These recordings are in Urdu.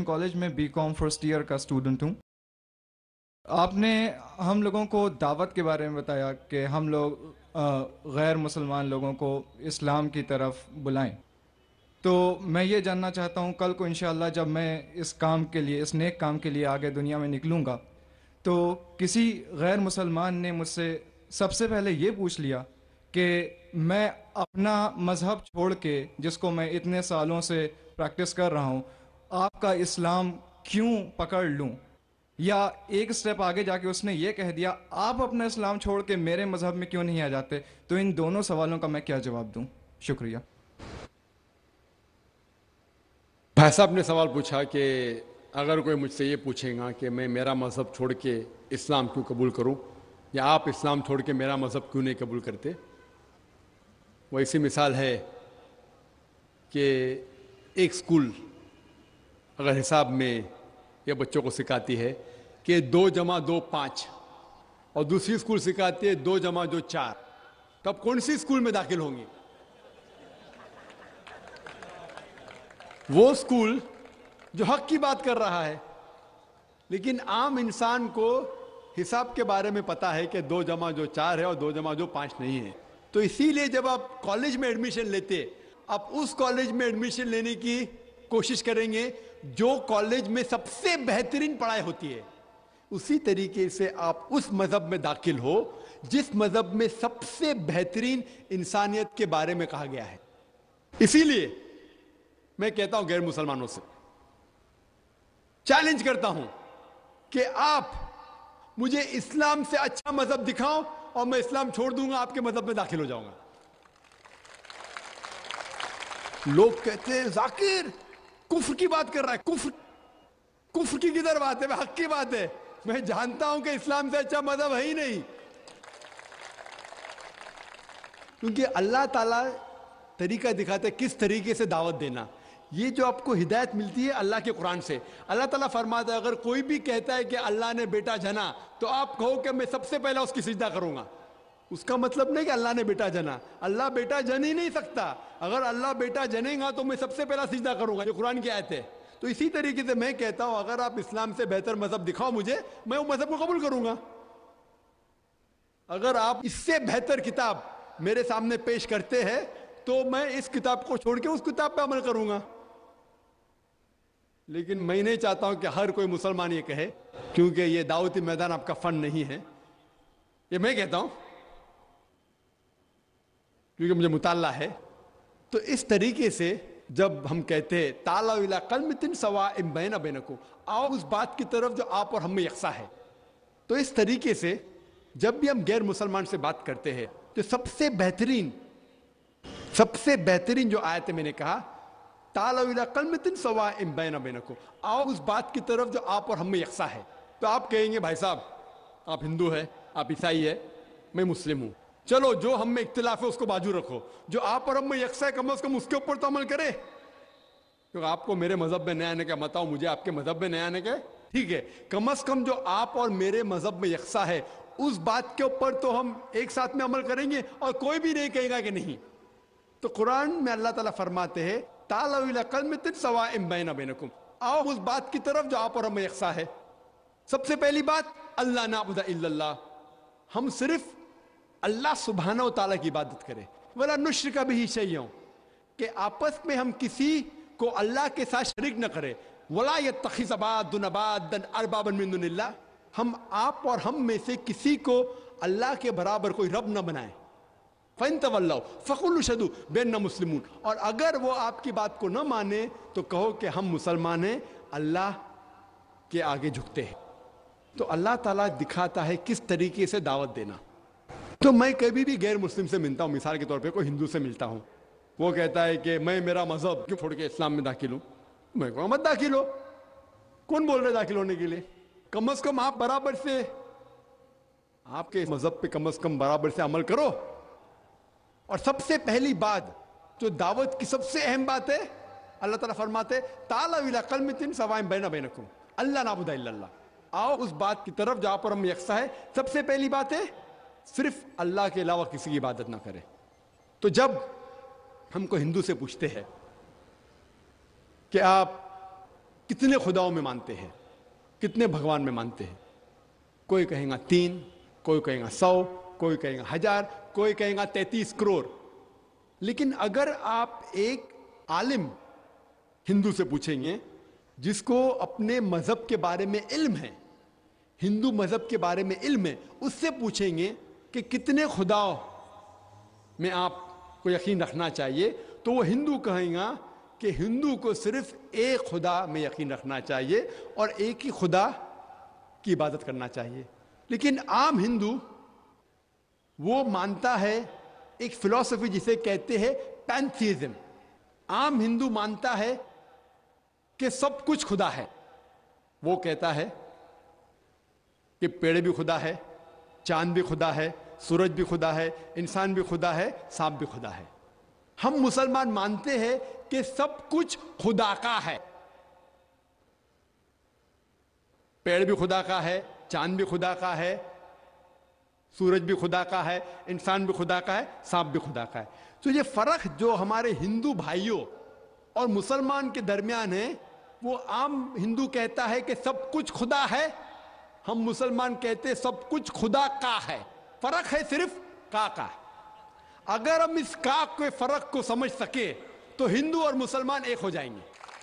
کالج میں BCom فرسٹ ایئر کا اسٹوڈنٹ ہوں۔ آپ نے ہم لوگوں کو دعوت کے بارے میں بتایا کہ ہم لوگ غیر مسلمان لوگوں کو اسلام کی طرف بلائیں، تو میں یہ جاننا چاہتا ہوں کل کو انشاءاللہ جب میں اس کام کے لیے، اس نیک کام کے لیے آگے دنیا میں نکلوں گا، تو کسی غیر مسلمان نے مجھ سے سب سے پہلے یہ پوچھ لیا کہ میں اپنا مذہب چھوڑ کے، جس کو میں اتنے سالوں سے پریکٹس کر رہا ہوں، آپ کا اسلام کیوں پکڑ لوں؟ یا ایک سٹیپ آگے جا کے اس نے یہ کہہ دیا آپ اپنا اسلام چھوڑ کے میرے مذہب میں کیوں نہیں آ جاتے؟ تو ان دونوں سوالوں کا میں کیا جواب دوں؟ شکریہ۔ بھائی صاحب نے سوال پوچھا کہ اگر کوئی مجھ سے یہ پوچھے گا کہ میں میرا مذہب چھوڑ کے اسلام کیوں قبول کروں، یا آپ اسلام چھوڑ کے میرا مذہب کیوں نہیں قبول کرتے، وہ ایسی مثال ہے کہ ایک سکول اگر حساب میں یہ بچوں کو سکھاتی ہے کہ 2 + 2 5، اور دوسری سکول سکھاتی ہے 2 + 2 4، تب کون سی سکول میں داخل ہوں گی؟ وہ سکول جو حق کی بات کر رہا ہے، لیکن عام انسان کو حساب کے بارے میں پتا ہے کہ 2 + 2 4 ہے اور 2 + 2 5 نہیں ہے۔ تو اسی لیے جب آپ کالج میں ایڈمیشن لیتے، آپ اس کالج میں ایڈمیشن لینے کی کوشش کریں گے جو کالج میں سب سے بہترین پڑھائی ہوتی ہے۔ اسی طریقے سے آپ اس مذہب میں داخل ہو جس مذہب میں سب سے بہترین انسانیت کے بارے میں کہا گیا ہے۔ اسی لیے میں کہتا ہوں غیر مسلمانوں سے چیلنج کرتا ہوں کہ آپ مجھے اسلام سے اچھا مذہب دکھاؤ اور میں اسلام چھوڑ دوں گا، آپ کے مذہب میں داخل ہو جاؤں گا۔ لوگ کہتے ہیں ذاکر کفر کی بات کر رہا ہے، کفر کی کدھر بات ہے؟ حق کی بات ہے۔ میں جانتا ہوں کہ اسلام سے اچھا مذہب ہے ہی نہیں، کیونکہ اللہ تعالیٰ طریقہ دکھاتے کس طریقے سے دعوت دینا۔ یہ جو آپ کو ہدایت ملتی ہے اللہ کے قرآن سے، اللہ تعالیٰ فرماتا ہے اگر کوئی بھی کہتا ہے کہ اللہ نے بیٹا جنا، تو آپ کہو کہ میں سب سے پہلا اس کی سجدہ کروں گا۔ اس کا مطلب نہیں کہ اللہ نے بیٹا جنا، اللہ بیٹا جن ہی نہیں سکتا۔ اگر اللہ بیٹا جنے گا تو میں سب سے پہلا سجدہ کروں گا، یہ قرآن کی آیت ہے۔ تو اسی طریقے سے میں کہتا ہوں اگر آپ اسلام سے بہتر مذہب دکھاؤ مجھے، میں وہ مذہب کو قبول کروں گا۔ اگر آپ اس سے بہتر کتاب میرے سامنے پیش کرتے ہیں تو میں اس کتاب کو چھوڑ کے اس کتاب پہ عمل کروں گا۔ لیکن میں نہیں چاہتا ہوں کہ ہر کوئی مسلمان یہ کہے، کیونکہ یہ دعوتی میدان آپ کا فن نہیں ہے۔ یہ میں کہتا ہوں کیونکہ مجھے مطالعہ ہے۔ تو اس طریقے سے جب ہم کہتے ہیں تعالوا الی کلمۃ سواء بین بینکم، آؤ اس بات کی طرف جو آپ اور ہم میں یکساں ہے، تو اس طریقے سے جب بھی ہم غیر مسلمان سے بات کرتے ہیں تو سب سے بہترین جو آیت میں نے کہا تعالوا الی کلمۃ سواء بین بینکم، آؤ اس بات کی طرف جو آپ اور ہم میں یکساں ہے۔ تو آپ کہیں گے بھائی صاحب آپ ہندو ہے، آپ عیسائی ہے، میں مسلم ہوں، چلو جو ہم میں اختلاف ہے اس کو باجو رکھو، جو آپ اور ہم میں یکساں ہے کم از کم اس کے اوپر تو عمل کرے۔ کیونکہ آپ کو میرے مذہب میں نیا آنے کا مت آؤ، مجھے آپ کے مذہب میں نیا آنے کا ٹھیک ہے، کم از کم جو آپ اور میرے مذہب میں یکساں ہے اس بات کے اوپر تو ہم ایک ساتھ میں عمل کریں گے، اور کوئی بھی نہیں کہے گا کہ نہیں۔ تو قرآن میں اللہ تعالیٰ فرماتے ہیں تعالوا الی کلمۃ سواء بین بینکم، آؤ اس بات کی طرف جو آپ اور ہم میں یکساں ہے۔ سب سے پہلی بات اللہ نعبد الا اللہ، ہم صرف اللہ سبحانہ و تعالیٰ کی عبادت کریں، ولا نشرک بہ شیئا، کہ آپس میں ہم کسی کو اللہ کے ساتھ شریک نہ کریں، ولا یتخذ بعضنا بعضا اربابا من دون اللہ، ہم آپ اور ہم میں سے کسی کو اللہ کے برابر کوئی رب نہ بنائیں۔ فَإِن تَوَلَّوْا فَقُولُوا اشْهَدُوا بِأَنَّا مُسْلِمُونَ، اور اگر وہ آپ کی بات کو نہ مانے تو کہو کہ ہم مسلمان ہیں، اللہ کے آگے جھکتے ہیں۔ تو اللہ تعالیٰ دکھاتا ہے کس طریقے سے دعوت دینا۔ تو میں کبھی بھی غیر مسلم سے ملتا ہوں، مثال کے طور پہ کوئی ہندو سے ملتا ہوں، وہ کہتا ہے کہ میں میرا مذہب کیوں چھوڑ کے اسلام میں داخل ہوں، میں کہوں مت داخل ہو، کون بول رہے داخل ہونے کے لیے؟ کم از کم آپ برابر سے آپ کے مذہب پہ کم از کم برابر سے عمل کرو۔ اور سب سے پہلی بات جو دعوت کی سب سے اہم بات ہے، اللہ تعالیٰ فرماتے تعالوا الی کلمۃ سواء بین بینکم اللہ نعبد الا اللہ، آؤ اس بات کی طرف جو آپ اور ہم یکساں ہے۔ سب سے پہلی بات ہے صرف اللہ کے علاوہ کسی کی عبادت نہ کرے۔ تو جب ہم کو ہندو سے پوچھتے ہیں کہ آپ کتنے خداؤں میں مانتے ہیں, کتنے بھگوان میں مانتے ہیں. کوئی کہیں گا 3, کوئی کہیں گا 100, کوئی کہیں گا 1000, کوئی کہیں گا 33 کروڑ. لیکن اگر آپ ایک عالم ہندو سے پوچھیں گے جس کو اپنے مذہب کے بارے میں علم ہے, ہندو مذہب کے بارے میں علم ہے, اس سے پوچھیں گے کہ کتنے خداؤں میں آپ کو یقین رکھنا چاہیے, تو وہ ہندو کہیں گا کہ ہندو کو صرف ایک خدا میں یقین رکھنا چاہیے اور ایک ہی خدا کی عبادت کرنا چاہیے. لیکن عام ہندو وہ مانتا ہے ایک فلسفی جسے کہتے ہیں پینتھیزم. عام ہندو مانتا ہے کہ سب کچھ خدا ہے. وہ کہتا ہے کہ پیڑ بھی خدا ہے, چاند بھی خدا ہے, سورج بھی خدا ہے, انسان بھی خدا ہے, سانپ بھی خدا ہے. ہم مسلمان مانتے ہیں کہ سب کچھ خدا کا ہے. پیڑ بھی خدا کا ہے, چاند بھی خدا کا ہے, سورج بھی خدا کا ہے, انسان بھی خدا کا ہے, سانپ بھی خدا کا ہے. تو یہ فرق جو ہمارے ہندو بھائیوں اور مسلمان کے درمیان ہے, وہ عام ہندو کہتا ہے کہ سب کچھ خدا ہے, ہم مسلمان کہتے سب کچھ خدا کا ہے. فرق ہے صرف کا. اگر ہم اس کا کے فرق کو سمجھ سکے تو ہندو اور مسلمان ایک ہو جائیں گے.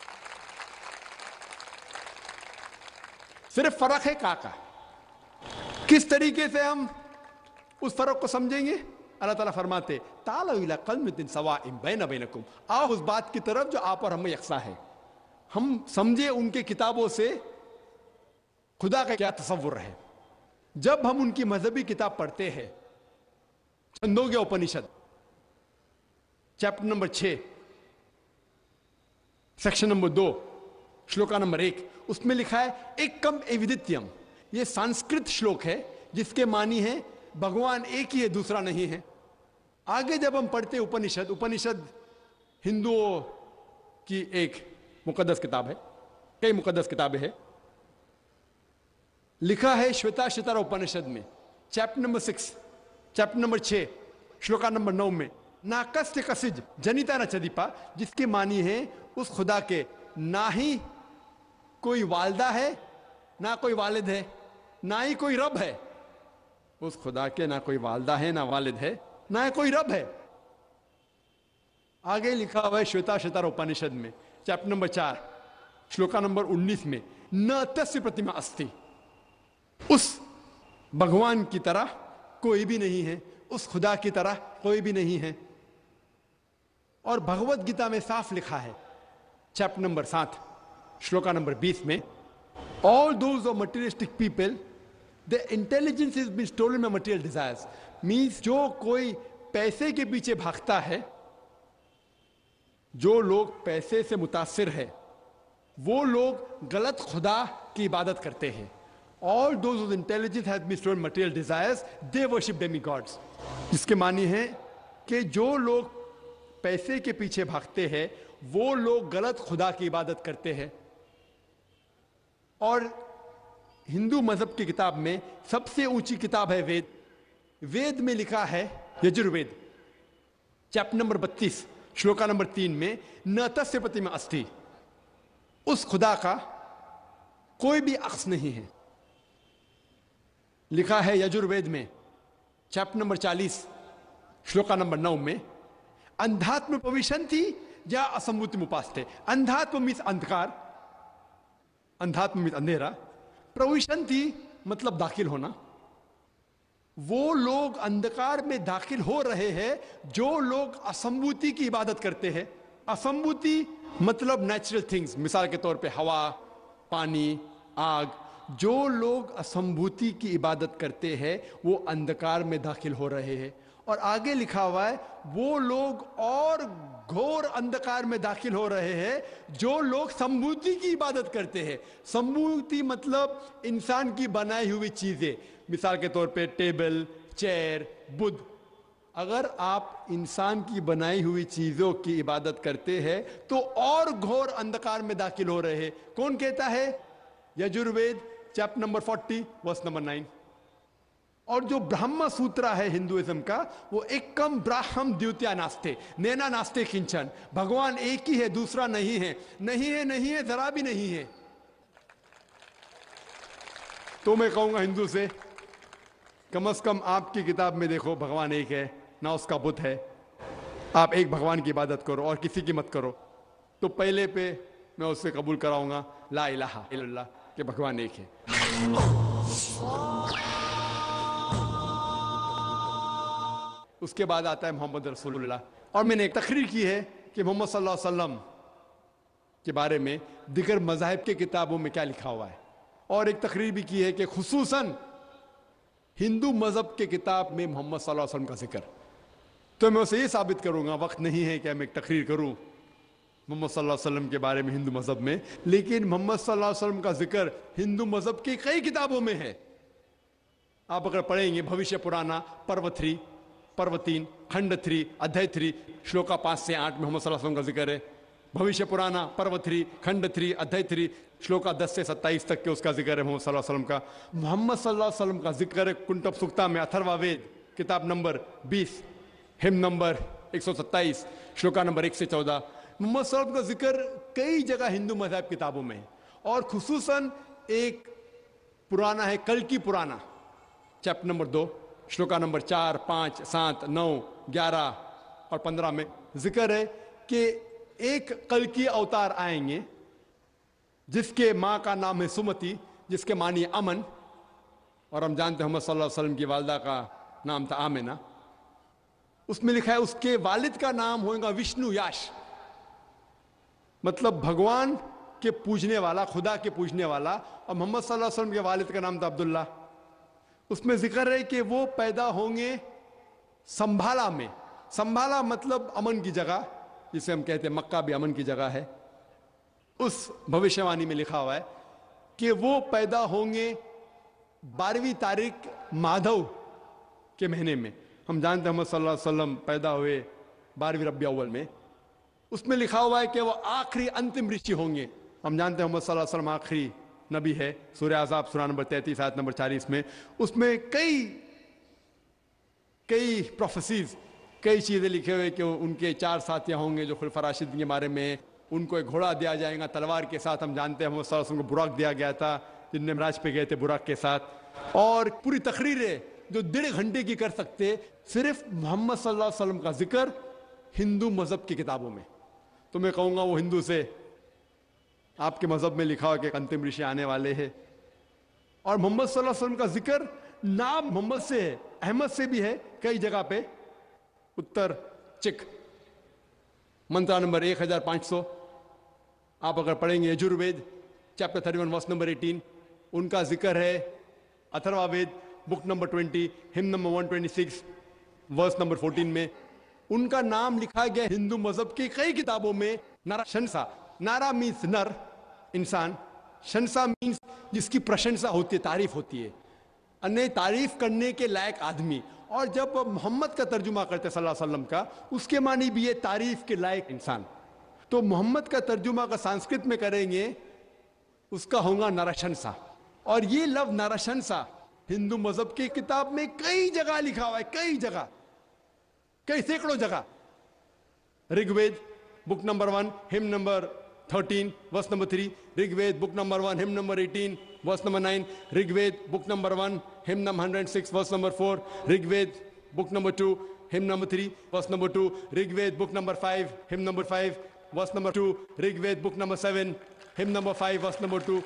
صرف فرق ہے کا. کس طریقے سے ہم اس فرق کو سمجھیں گے؟ اللہ تعالیٰ فرماتے تعالوا الی کلمۃ سواء بین بینکم, آؤ اس بات کی طرف جو آپ اور ہم میں یکساں ہے. ہم سمجھے ان کے کتابوں سے خدا کا کیا تصور ہے. جب ہم ان کی مذہبی کتاب پڑھتے ہیں, Chandogya Upanishad chapter number 6 section number 2 shloka number 1, اس میں لکھا ہے ایکم ایودتیم. یہ سنسکرت شلوک ہے جس کے معنی ہے بھگوان ایک ہی ہے, دوسرا نہیں ہے. آگے جب ہم پڑھتے اپنشد ہندوؤں کی ایک مقدس کتاب ہے, کئی مقدس کتابیں ہیں. لکھا ہے شویتا شتر اپنشد میں chapter number 6 chapter number 6 shloka number 9 میں ناکست کسج جنیتا نہ چدیپا, جس کے معنی ہے اس خدا کے نہ ہی کوئی والدہ ہے, نہ کوئی والد ہے, نہ ہی کوئی رب ہے. اس خدا کے نہ کوئی والدہ ہے, نہ والد ہے, نہ کوئی رب ہے. آگے لکھا ہوا ہے شویتا شتر اپنشد میں چیپٹر نمبر 4 شلوکا نمبر 19 میں نہ تسیہ پرتما استی, اس بھگوان کی طرح کوئی بھی نہیں ہے, اس خدا کی طرح کوئی بھی نہیں ہے. اور بھگوت گیتا میں صاف لکھا ہے چیپٹر نمبر 7 شلوکا نمبر 20 میں all those of materialistic people the intelligence has been stolen by material desires. means جو کوئی پیسے کے پیچھے بھاگتا ہے, جو لوگ پیسے سے متاثر ہے, وہ لوگ غلط خدا کی عبادت کرتے ہیں. all those whose intelligence has been stolen by material desires they worship demigods. جس کے معنی ہے کہ جو لوگ پیسے کے پیچھے بھاگتے ہیں وہ لوگ غلط خدا کی عبادت کرتے ہیں. اور ہندو مذہب کی کتاب میں سب سے اونچی کتاب ہے وید. وید میں لکھا ہے Yajurveda chapter number 32 shloka number 3 میں نہ تسیہ پرتما استی, اس خدا کا کوئی بھی عکس نہیں ہے. لکھا ہے یجروید میں چیپٹر نمبر 40 شلوکا نمبر 9 میں اندھاتم پویشنتی یا اسمبوتی مپاستے. اندھاتم مینس اندھکار, اندھاتم مینس اندھیرا, پرویشنتی مطلب داخل ہونا. وہ لوگ اندھکار میں داخل ہو رہے ہیں جو لوگ اسمبوتی کی عبادت کرتے ہیں. اسمبوتی مطلب نیچرل تھنگز, مثال کے طور پہ ہوا, پانی, آگ. جو لوگ اسمبوتی کی عبادت کرتے ہیں وہ اندھکار میں داخل ہو رہے ہیں. اور آگے لکھا ہوا ہے وہ لوگ اور گھور اندھکار میں داخل ہو رہے ہیں جو لوگ سمبوتی کی عبادت کرتے ہیں. سمبوتی مطلب انسان کی بنائی ہوئی چیزیں, مثال کے طور پہ ٹیبل, چیئر, بدھ. اگر آپ انسان کی بنائی ہوئی چیزوں کی عبادت کرتے ہیں تو اور گھور اندھکار میں داخل ہو رہے ہیں. کون کہتا ہے؟ Yajurveda chapter number 40 verse number 9. اور جو برہما سوترا ہے ہندوازم کا وہ ایکم براہم دیوتیا ناستے نینا ناستے کنچن، بھگوان ایک ہی ہے، دوسرا نہیں ہے، نہیں ہے، نہیں ہے، ذرا بھی نہیں ہے۔ تو میں کہوں گا ہندو سے کم از کم آپ کی کتاب میں دیکھو بھگوان ایک ہے، نہ اس کا بت ہے، آپ ایک بھگوان کی عبادت کرو اور کسی کی مت کرو۔ تو پہلے پہ میں اس سے قبول کراؤں گا لا الہ الا اللہ کہ بھگوان ایک ہے۔ اس کے بعد آتا ہے محمد رسول اللہ، اور میں نے ایک تقریر کی ہے کہ محمد صلی اللہ علیہ وسلم کے بارے میں دیگر مذاہب کے کتابوں میں کیا لکھا ہوا ہے، اور ایک تقریر بھی کی ہے کہ خصوصاً ہندو مذہب کے کتاب میں محمد صلی اللہ علیہ وسلم کا ذکر۔ تو میں اسے یہ ثابت کروں گا، وقت نہیں ہے کہ میں ایک تقریر کروں محمد صلی اللہ علیہ وسلم کے بارے میں ہندو مذہب میں، لیکن محمد صلی اللہ علیہ وسلم کا ذکر ہندو مذہب کی کئی کتابوں میں ہے۔ آپ اگر پڑھیں گے بھوشیہ پرانا پرو 3 پرو 3 کھنڈ 3 ادھیائے 3 شلوکا 5 سے 8 میں محمد صلی اللہ علیہ وسلم کا ذکر ہے۔ بھوشیہ پرانا پرو 3 کھنڈ 3 ادھیائے 3 شلوکا 10 سے 27 تک کے اس کا ذکر ہے محمد صلی اللہ علیہ وسلم کا۔ محمد صلی اللہ علیہ وسلم کا ذکر ہے کنٹب سکتا میں اتھروا وید کتاب نمبر 20 ہم نمبر 127 شلوکا نمبر 1 سے 14۔ محمد صلی اللہ علیہ وسلم کا ذکر کئی جگہ ہندو مذہب کتابوں میں ہے، اور خصوصاً ایک پرانا ہے کل کی پرانا چیپٹر نمبر 2 شلوکا نمبر 4 5 7 9 11 اور 15 میں ذکر ہے کہ ایک کل کی اوتار آئیں گے جس کے ماں کا نام ہے سمتی، جس کے معنی امن، اور ہم جانتے ہیں محمد صلی اللہ علیہ وسلم کی والدہ کا نام تھا آمنہ۔ اس میں لکھا ہے اس کے والد کا نام ہوگا وشنو یاش، مطلب بھگوان کے پوجنے والا، خدا کے پوجنے والا، اور محمد صلی اللہ علیہ وسلم کے والد کا نام تھا عبداللہ۔ اس میں ذکر ہے کہ وہ پیدا ہوں گے سنبھالا میں، سنبھالا مطلب امن کی جگہ، جسے ہم کہتے ہیں مکہ بھی امن کی جگہ ہے۔ اس بھوشیوانی میں لکھا ہوا ہے کہ وہ پیدا ہوں گے 12ویں تاریخ مادھو کے مہینے میں۔ ہم جانتے ہیں محمد صلی اللہ علیہ وسلم پیدا ہوئے 12ویں ربیع اول میں۔ اس میں لکھا ہوا ہے کہ وہ آخری انتم رشی ہوں گے۔ ہم جانتے ہیں محمد صلی اللہ علیہ وسلم آخری نبی ہے، سورہ احزاب سورہ نمبر 33 آیت نمبر 40 میں۔ اس میں کئی پروفیسیز، کئی چیزیں لکھے ہوئے کہ ان کے 4 ساتھیاں ہوں گے جو خلفاء راشدین کے بارے میں، ان کو ایک گھوڑا دیا جائے گا تلوار کے ساتھ۔ ہم جانتے ہیں محمد صلی اللہ علیہ وسلم کو براق دیا گیا تھا، جن نے معراج پہ گئے تھے براق کے ساتھ، اور پوری تقریریں جو 1.5 گھنٹے کی کر سکتے صرف محمد صلی اللہ علیہ وسلم کا ذکر ہندو مذہب کی کتابوں میں۔ تو میں کہوں گا وہ ہندو سے آپ کے مذہب میں لکھا ہوا کہ انتم رشی آنے والے ہیں، اور محمد صلی اللہ علیہ وسلم کا ذکر نام محمد سے ہے، احمد سے بھی ہے کئی جگہ پہ۔ اتر چک منترا نمبر 1500 آپ اگر پڑھیں گے یجوروید چیپٹر 31 ورس نمبر 18 ان کا ذکر ہے۔ اتھروا وید بک نمبر 20 ہم نمبر 126 ورس نمبر 14 میں ان کا نام لکھا گیا ہندو مذہب کی کئی کتابوں میں۔ نارا شنسا، نارا مینس نر انسان، شنسا مینس جس کی پرشنسا ہوتی ہے، تعریف ہوتی ہے، انہیں تعریف کرنے کے لائق آدمی۔ اور جب محمد کا ترجمہ کرتے صلی اللہ علیہ وسلم کا، اس کے معنی بھی ہے تعریف کے لائق انسان۔ تو محمد کا ترجمہ کا سنسکرت میں کریں گے اس کا ہوگا نرشنسا، اور یہ لفظ نرشنسا ہندو مذہب کی کتاب میں کئی جگہ لکھا ہوا ہے، کئی جگہ، کئی سینکڑوں جگہ۔ رگ وید بک نمبر 1 ہم number 13 verse number 3، Rig Veda book number 1 ہم نمبر 18 ورس number 9، Rig Veda book number 1 ہم number 106 verse number 4، Rig Veda book number 2 ہم نمبر 3 ورس number 2، Rig Veda book number 5 ہم number 5 verse number 2، Rig Veda بک نمبر 7 ہم number 5 verse number 2۔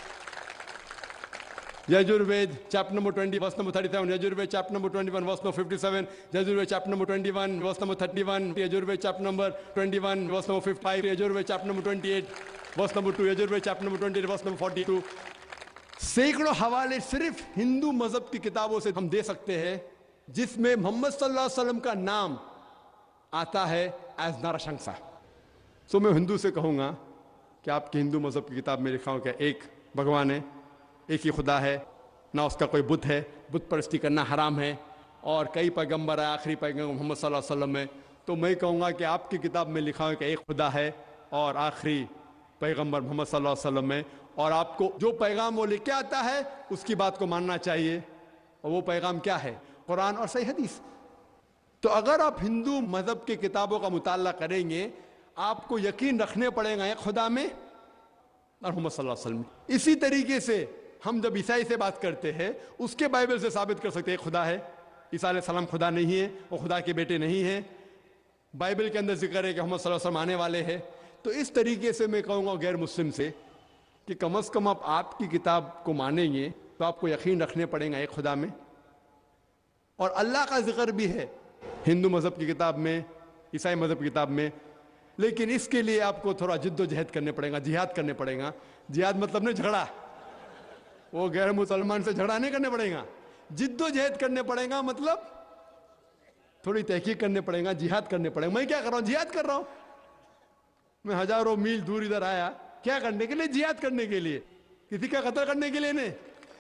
Yajurveda chapter number 20 verse number 37، Yajurveda chapter number 21 verse number 57، Yajurveda chapter number 21 verse number 31، Yajurveda chapter number 21 verse number 55، Yajurveda chapter number 28 verse number 2، Yajurveda chapter number 28 verse number 42۔ سینکڑوں حوالے صرف ہندو مذہب کی کتابوں سے ہم دے سکتے ہیں جس میں محمد صلی اللہ علیہ وسلم کا نام آتا ہے ایز نرشنسا۔ سو میں ہندو سے کہوں گا کہ آپ کی ہندو مذہب کی کتاب میں لکھا ہوں کہ ایک بھگوان ہے، ایک ہی خدا ہے، نہ اس کا کوئی بت ہے، بت پرستی کرنا حرام ہے، اور کئی پیغمبر ہے، آخری پیغمبر محمد صلی اللہ علیہ وسلم ہے۔ تو میں کہوں گا کہ آپ کی کتاب میں لکھا ہوں کہ ایک خدا ہے اور آخری پیغمبر محمد صلی اللہ علیہ وسلم ہے، اور آپ کو جو پیغام وہ لے کے آتا ہے اس کی بات کو ماننا چاہیے۔ اور وہ پیغام کیا ہے؟ قرآن اور صحیح حدیث. تو اگر آپ ہندو مذہب کی کتابوں کا مطالعہ کریں گے آپ کو یقین رکھنے پڑے گا ایک خدا میں اور محمد صلی اللہ علیہ وسلم. اسی طریقے سے ہم جب عیسائی سے بات کرتے ہیں اس کے بائبل سے ثابت کر سکتے ہیں ایک خدا ہے. عیسیٰ علیہ السلام خدا نہیں ہے, وہ خدا کے بیٹے نہیں ہیں. بائبل کے اندر ذکر ہے کہ محمد صلی اللہ علیہ وسلم آنے والے ہیں. تو اس طریقے سے میں کہوں گا غیر مسلم سے کہ کم از کم آپ کی کتاب کو مانیں گے تو آپ کو یقین رکھنے پڑے گا ایک خدا میں. اور اللہ کا ذکر بھی ہے ہندو مذہب کی کتاب میں, عیسائی مذہب کی کتاب میں, لیکن اس کے لیے آپ کو تھوڑا جد و جہد کرنے پڑے گا, جہاد کرنے پڑے گا. جہاد مطلب نہیں جھگڑا, وہ غیر مسلمان سے جھگڑا نہیں کرنے پڑے گا. جد و جہد کرنے پڑے گا مطلب تھوڑی تحقیق کرنے پڑے گا, جہاد کرنے پڑے گا. میں کیا کر رہا ہوں؟ جہاد کر رہا ہوں. میں ہزاروں میل دور ادھر آیا کیا کرنے کے لیے؟ جہاد کرنے کے لیے, کسی کا قتل کرنے کے لیے نہیں.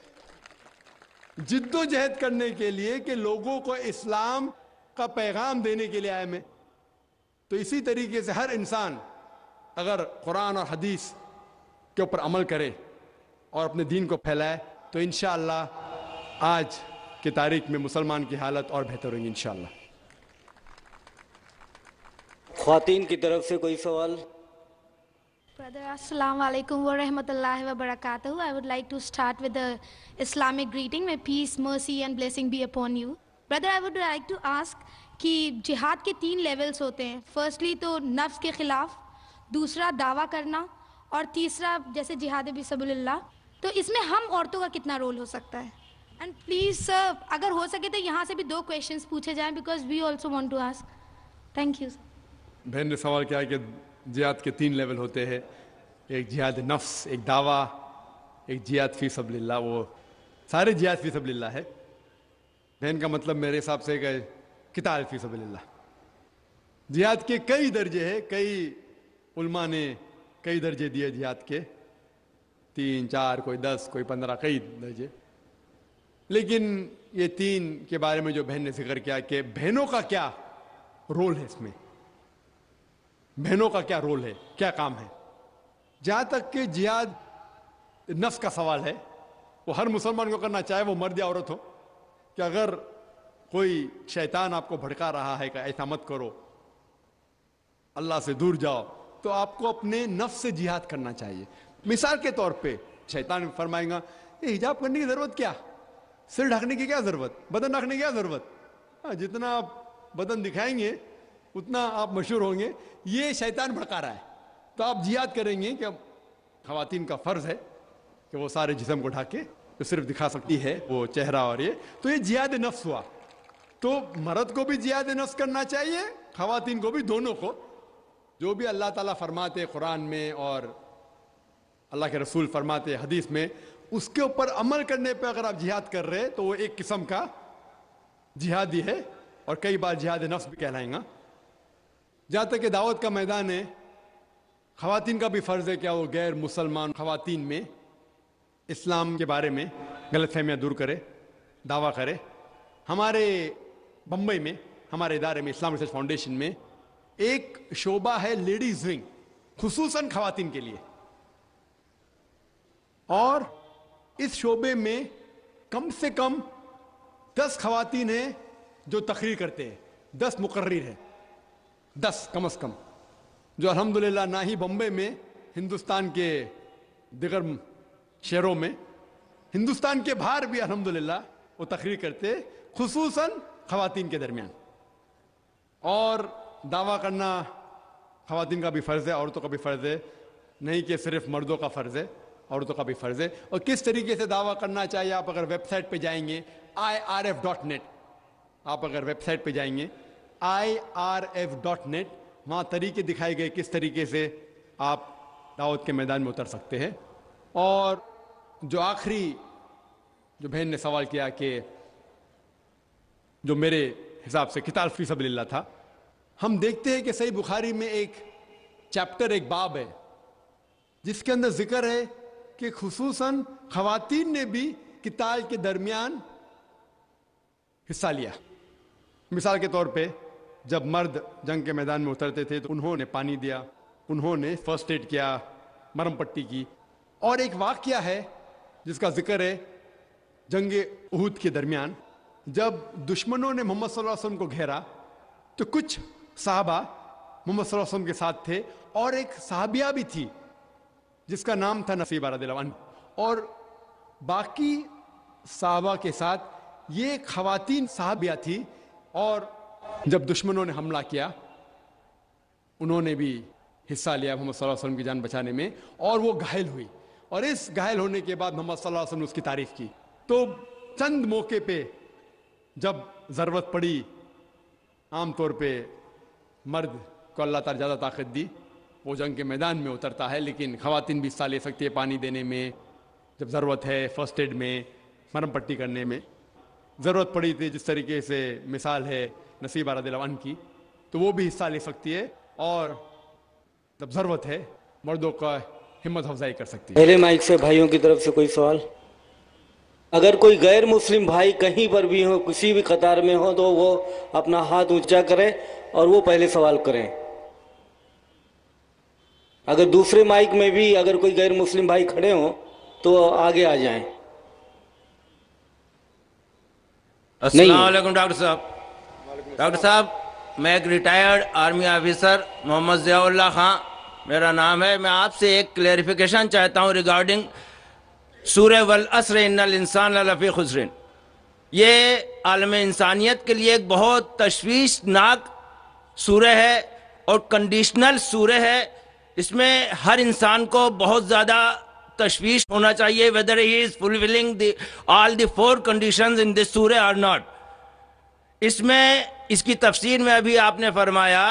جد و جہد کرنے کے لیے کہ لوگوں کو اسلام کا پیغام دینے کے لیے آیا میں. تو اسی طریقے سے ہر انسان اگر قرآن اور حدیث کے اوپر عمل کرے اور اپنے دین کو پھیلائے تو انشاءاللہ آج کی تاریخ میں مسلمان کی حالت اور بہتر ہوگی انشاءاللہ. خواتین کی طرف سے کوئی سوال؟ Brother, Assalamu alaikum wa rahmatullahi wa barakatuh. I would like to start with the Islamic greeting. May peace, mercy and blessing be upon you. Brother, I would like to ask کہ جہاد کے 3 لیولز ہوتے ہیں. فرسٹلی تو نفس کے خلاف, دوسرا دعویٰ کرنا, اور تیسرا جیسے جہاد فی سبیل اللہ. تو اس میں ہم عورتوں کا کتنا رول ہو سکتا ہے؟ اینڈ پلیز سر اگر ہو سکے تو یہاں سے بھی 2 کویشچنس پوچھے جائیں because we also want to ask. Thank you sir. بہن نے سوال کیا کہ جہاد کے 3 لیول ہوتے ہیں, ایک جہاد نفس, ایک دعویٰ, ایک جہاد فی سبیل اللہ. وہ سارے جہاد فی سبیل اللہ ہے. بہن کا مطلب میرے حساب سے کہ قتال فی سبیل اللہ. جہاد کے کئی درجے ہیں, کئی علماء نے کئی درجے دیے جہاد کے, 3, 4, کوئی 10, کوئی 15, کئی درجے. لیکن یہ 3 کے بارے میں جو بہن نے ذکر کیا کہ بہنوں کا کیا رول ہے اس میں, بہنوں کا کیا رول ہے, کیا کام ہے. جہاں تک کہ جہاد نفس کا سوال ہے وہ ہر مسلمان کو کرنا چاہے وہ مرد یا عورت ہو, کہ اگر کوئی شیطان آپ کو بھڑکا رہا ہے کہ ایسا مت کرو, اللہ سے دور جاؤ, تو آپ کو اپنے نفس سے جہاد کرنا چاہیے. مثال کے طور پہ شیطان فرمائے گا یہ حجاب کرنے کی ضرورت کیا, سر ڈھکنے کی کیا ضرورت, بدن ڈھکنے کی کیا ضرورت, جتنا آپ بدن دکھائیں گے اتنا آپ مشہور ہوں گے. یہ شیطان بھڑکا رہا ہے. تو آپ جہاد کریں گے کہ خواتین کا فرض ہے کہ وہ سارے جسم کو ڈھانکے, جو صرف دکھا سکتی ہے وہ چہرہ اور یہ. تو یہ جہاد نفس ہوا. تو مرد کو بھی جہاد نفس کرنا چاہیے, خواتین کو بھی, دونوں کو. جو بھی اللہ تعالیٰ فرماتے قرآن میں اور اللہ کے رسول فرماتے حدیث میں, اس کے اوپر عمل کرنے پہ اگر آپ جہاد کر رہے تو وہ ایک قسم کا جہادی ہے, اور کئی بار جہاد نفس بھی کہلائیں گا. جہاں تک کہ دعوت کا میدان ہے, خواتین کا بھی فرض ہے کہ وہ غیر مسلمان خواتین میں اسلام کے بارے میں غلط فہمیاں دور کرے, دعویٰ کرے. ہمارے بمبئی میں ہمارے ادارے میں اسلام ریسرچ فاؤنڈیشن میں ایک شعبہ ہے لیڈیز ونگ, خصوصاً خواتین کے لیے. اور اس شعبے میں کم سے کم 10 خواتین ہیں جو تقریر کرتے ہیں, 10 مقرر ہیں, 10 کم از کم, جو الحمدللہ نہ ہی بمبئی میں, ہندوستان کے دیگر شہروں میں, ہندوستان کے باہر بھی الحمدللہ وہ تقریر کرتے, خصوصاً خواتین کے درمیان. اور دعویٰ کرنا خواتین کا بھی فرض ہے, عورتوں کا بھی فرض ہے, نہیں کہ صرف مردوں کا فرض ہے, عورتوں کا بھی فرض ہے. اور کس طریقے سے دعویٰ کرنا چاہیے, آپ اگر ویب سائٹ پہ جائیں گے irf.net, آپ اگر ویب سائٹ پہ جائیں گے irf.net, وہاں طریقے دکھائے گئے کس طریقے سے آپ دعوت کے میدان میں اتر سکتے ہیں. اور جو آخری جو بہن نے سوال کیا کہ جو میرے حساب سے قتال فی سبیل اللہ تھا, ہم دیکھتے ہیں کہ صحیح بخاری میں ایک چیپٹر, ایک باب ہے جس کے اندر ذکر ہے کہ خصوصاً خواتین نے بھی قتال کے درمیان حصہ لیا. مثال کے طور پہ جب مرد جنگ کے میدان میں اترتے تھے تو انہوں نے پانی دیا, انہوں نے فرسٹ ایڈ کیا, مرم پٹی کی. اور ایک واقعہ ہے جس کا ذکر ہے जंग उहद के दरमियान जब दुश्मनों ने मोहम्मद सल्लल्लाहु अलैहि वसल्लम को घेरा तो कुछ साहबा मोहम्मद सल्लल्लाहु अलैहि वसल्लम के साथ थे और एक साहबिया भी थी जिसका नाम था नसीबा रदियल्लाहु अन्हा, और बाकी साहबा के साथ ये खवातीन साहबिया थी। और जब दुश्मनों ने हमला किया उन्होंने भी हिस्सा लिया मोहम्मद सल्लल्लाहु अलैहि वसल्लम की जान बचाने में, और वो घायल हुई, और इस घायल होने के बाद मोहम्मद सल्लल्लाहु अलैहि वसल्लम ने उसकी तारीफ की। तो चंद मौके पे जब ज़रूरत पड़ी, आम तौर पे मर्द को अल्लाह ताला ज़्यादा ताकत दी, वो जंग के मैदान में उतरता है, लेकिन ख़वातीन भी हिस्सा ले सकती है पानी देने में, जब ज़रूरत है फर्स्ट एड में, मरहम पट्टी करने में। ज़रूरत पड़ी थी जिस तरीके से मिसाल है नसीबा रदियल्लाहु अन्हा की, तो वो भी हिस्सा ले सकती है, और जब ज़रूरत है मर्दों का हिम्मत अफजाई कर सकती है। पहले माइक से भाइयों की तरफ से कोई सवाल? अगर कोई गैर मुस्लिम भाई कहीं पर भी हो, किसी भी कतार में हो, तो वो अपना हाथ ऊंचा करे और वो पहले सवाल करें। अगर दूसरे माइक में भी अगर कोई गैर मुस्लिम भाई खड़े हो तो आगे आ जाएं। अस्सलाम वालेकुम डॉक्टर साहब। डॉक्टर साहब, मैं एक retired army officer Mohammad Ziaullah Khan मेरा नाम है। मैं आपसे एक क्लेरिफिकेशन चाहता हूँ रिगार्डिंग सूरह वल अस्र इन्नल इंसान लफी खुस्रिन। ये आलम इंसानियत के लिए एक बहुत तशवीशनाक सूरह है और कंडीशनल सूरह है। इसमें हर इंसान को बहुत ज़्यादा तशवीश होना चाहिए whether he is fulfilling all the 4 conditions in this सूरह और नॉट। इसमें इसकी तफसीर में अभी आपने फरमाया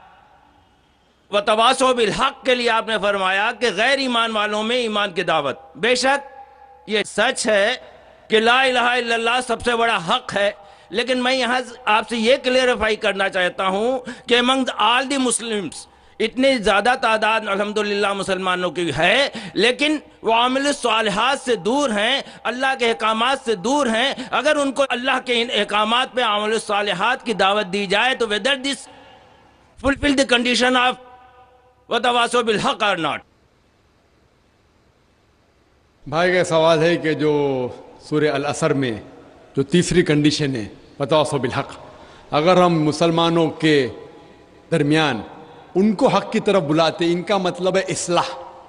वतवासो बिल हक के लिए आपने फरमाया कि गैर ईमान वालों में ईमान की दावत। बेशक ये सच है कि ला इलाहा इल्लल्लाह सबसे बड़ा हक है, लेकिन मैं यहाँ आपसे ये क्लेरिफाई करना चाहता हूँ कि अमंग ऑल दी मुस्लिम्स इतनी ज़्यादा तादाद अल्हम्दुलिल्लाह मुसलमानों की है, लेकिन वो आमिल सालिहात से दूर हैं, अल्लाह के अहकामात से दूर हैं। अगर उनको अल्लाह के इन अहकामात पे आमिल सालिहात की दावत दी जाए तो whether this fulfil the condition of वतवासो बिल हक और नॉट। भाई का सवाल है कि जो सूरह अल असर में जो तीसरी कंडीशन है वतवासो बिल हक, अगर हम मुसलमानों के दरमियान उनको हक की तरफ बुलाते, इनका मतलब है इस्लाह।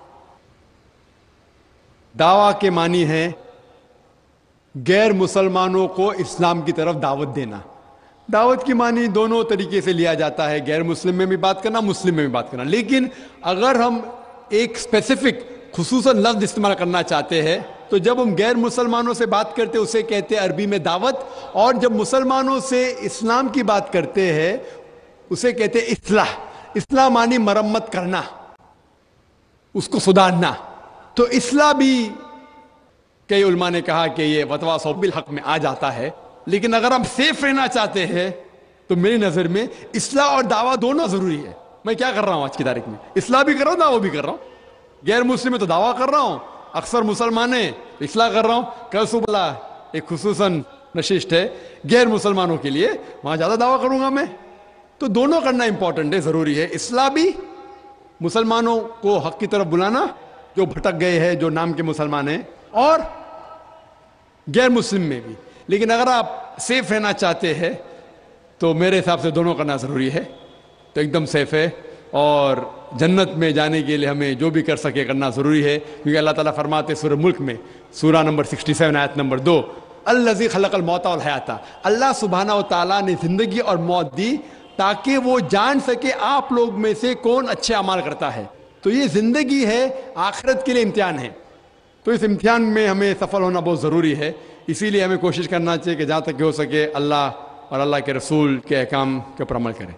दावा के मानी है गैर मुसलमानों को इस्लाम की तरफ दावत देना। दावत की मानी दोनों तरीके से लिया जाता है, गैर मुस्लिम में भी बात करना, मुस्लिम में भी बात करना। लेकिन अगर हम एक स्पेसिफिक खुसूसन लफ्ज इस्तेमाल करना चाहते हैं तो जब हम गैर मुसलमानों से बात करते हैं उसे कहते हैं अरबी में दावत, और जब मुसलमानों से इस्लाम की बात करते हैं उसे कहते हैं इस्लाह। इस्लाह मानी मरम्मत करना, उसको सुधारना। तो इस्लाह भी कई उलमा ने कहा कि ये वतवासो बिल हक में आ जाता है, लेकिन अगर हम सेफ रहना चाहते हैं तो मेरी नजर में इस्लाह और दावा दोनों जरूरी है। मैं क्या कर रहा हूं आज की तारीख में? इस्लाह भी कर रहा हूं, दावा भी कर रहा हूं। गैर मुस्लिम में तो दावा कर रहा हूं, अक्सर मुसलमान है इस्लाह कर रहा हूं। कल सुबह एक खुसूसन नशिस्त है गैर मुसलमानों के लिए, वहां ज्यादा दावा करूंगा मैं। तो दोनों करना इंपॉर्टेंट है, जरूरी है। इस्लाह भी मुसलमानों को हक की तरफ बुलाना जो भटक गए हैं, जो नाम के मुसलमान हैं, और गैर मुस्लिम में भी। लेकिन अगर आप सेफ रहना चाहते हैं तो मेरे हिसाब से दोनों करना जरूरी है, तो एकदम सेफ है। और जन्नत में जाने के लिए हमें जो भी कर सके करना जरूरी है, क्योंकि अल्लाह ताला फरमाते सूरह मुल्क में सूरा नंबर 67 आयत नंबर 2, अल्लज़ी खलक़ल मौता वल हयाता, अल्लाह सुब्हानहू व तआला ने जिंदगी और मौत दी ताकि वो जान सके आप लोग में से कौन अच्छे अमाल करता है। तो ये जिंदगी है, आखिरत के लिए इम्तिहान है, तो इस इम्तिहान में हमें सफल होना बहुत ज़रूरी है। इसीलिए हमें कोशिश करना चाहिए कि जहाँ तक हो सके अल्लाह और अल्लाह के रसूल के अहकाम के ऊपर अमल करें।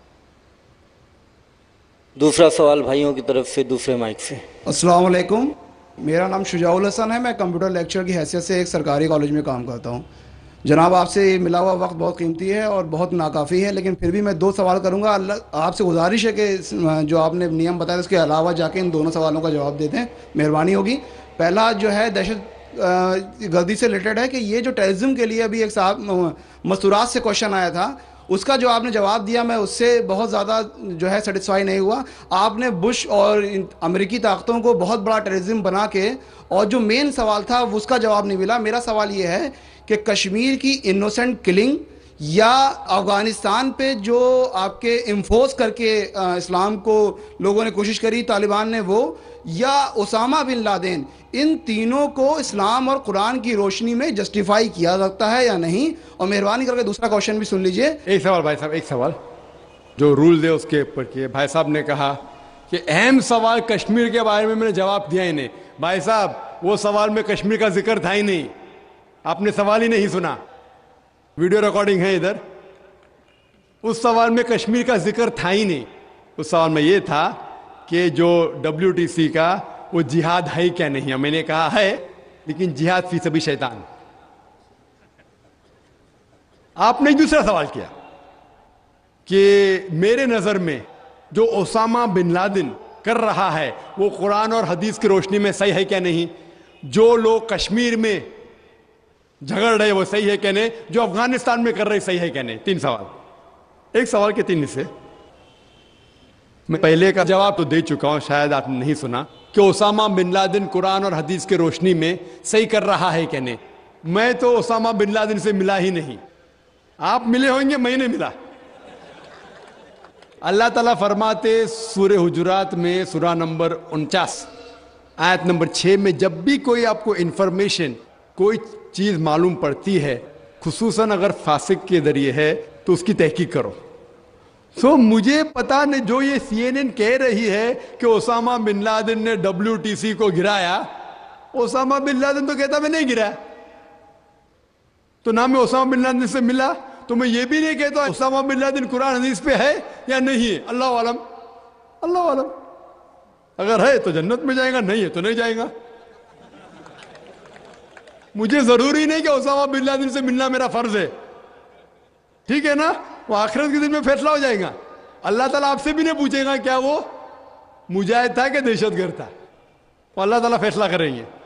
दूसरा सवाल भाइयों की तरफ से दूसरे माइक से। अस्सलाम वालेकुम, मेरा नाम शुजाउल हसन है। मैं कंप्यूटर लेक्चर की हैसियत से एक सरकारी कॉलेज में काम करता हूँ। जनाब, आपसे मिला हुआ वक्त बहुत कीमती है और बहुत नाकाफ़ी है, लेकिन फिर भी मैं 2 सवाल करूँगा। आपसे गुजारिश है कि जो आपने नियम बताया उसके अलावा जाके इन दोनों सवालों का जवाब दे दें, मेहरबानी होगी। पहला जो है दहशत गर्दी से रिलेटेड है कि ये जो टेररिज्म के लिए अभी एक साहब मस्तूरात से क्वेश्चन आया था, اس کا جو آپ نے جواب دیا میں اس سے بہت زیادہ جو ہے سیٹسفائی نہیں ہوا. آپ نے بش اور امریکی طاقتوں کو بہت بڑا ٹیررزم بنا کے, اور جو مین سوال تھا اس کا جواب نہیں ملا. میرا سوال یہ ہے کہ کشمیر کی انوسنٹ کلنگ یا افغانستان پہ جو آپ کے انفورس کر کے اسلام کو لوگوں نے کوشش کری طالبان نے, وہ یا اسامہ بن لادن, ان تینوں کو اسلام اور قرآن کی روشنی میں جسٹیفائی کیا سکتا ہے یا نہیں؟ اور مہربانی کر کے دوسرا کوشچن بھی سن لیجئے. ایک سوال بھائی صاحب, ایک سوال جو رولز ہے اس کے اوپر کیے. بھائی صاحب نے کہا کہ اہم سوال کشمیر کے بارے میں نے جواب دیا ہی نہیں. بھائی صاحب وہ سوال میں کشمیر کا ذکر تھا ہی نہیں, آپ نے سوال ہی نہیں سنا, ویڈیو ریکارڈنگ ہے ادھر. اس سوال میں کشمیر کا ذکر تھا ہی نہیں. اس سوال میں یہ تھا کہ جو WTC کا وہ جہاد ہے کیا نہیں. میں نے کہا ہے, لیکن جہاد فی سبیل شیطان. آپ نے دوسرا سوال کیا کہ میرے نظر میں جو اسامہ بن لادن کر رہا ہے وہ قرآن اور حدیث کی روشنی میں صحیح ہے کیا نہیں. جو لوگ کشمیر میں جھگڑ رہے وہ صحیح ہے کیا نہیں. جو افغانستان میں کر رہے صحیح ہے کیا نہیں. 3 سوال, ایک سوال کے 3 حصے. میں پہلے کا جواب تو دے چکا ہوں, شاید آپ نے نہیں سنا, کہ اسامہ بن لادن قرآن اور حدیث کی روشنی میں صحیح کر رہا ہے کہ نہیں. میں تو اسامہ بن لادن سے ملا ہی نہیں. آپ ملے ہوں گے, میں نہیں ملا. اللہ تعالیٰ فرماتے سورہ حجرات میں سورہ نمبر 49 آیت نمبر 6 میں, جب بھی کوئی آپ کو انفارمیشن کوئی چیز معلوم پڑتی ہے, خصوصاً اگر فاسق کے ذریعے ہے, تو اس کی تحقیق کرو. مجھے پتا نہیں, جو یہ CNN کہہ رہی ہے کہ اسامہ بن لادن نے WTC کو گرایا, اسامہ بن لادن تو کہتا میں نہیں گرایا. تو نہ میں اسامہ بن لادن سے ملا, تو میں یہ بھی نہیں کہتا اسامہ بن لادن قرآن حدیث پہ ہے یا نہیں ہے. اللہ عالم, اللہ عالم. اگر ہے تو جنت میں جائے گا, نہیں ہے تو نہیں جائے گا. مجھے ضروری نہیں کہ اسامہ بن لادن سے ملنا میرا فرض ہے, ٹھیک ہے نا. وہ آخرت کے دن میں فیصلہ ہو جائے گا. اللہ تعالیٰ آپ سے بھی نہیں پوچھے گا کیا وہ مجاہد تھا کہ دہشت گرد تھا. وہ اللہ تعالیٰ فیصلہ کریں گے.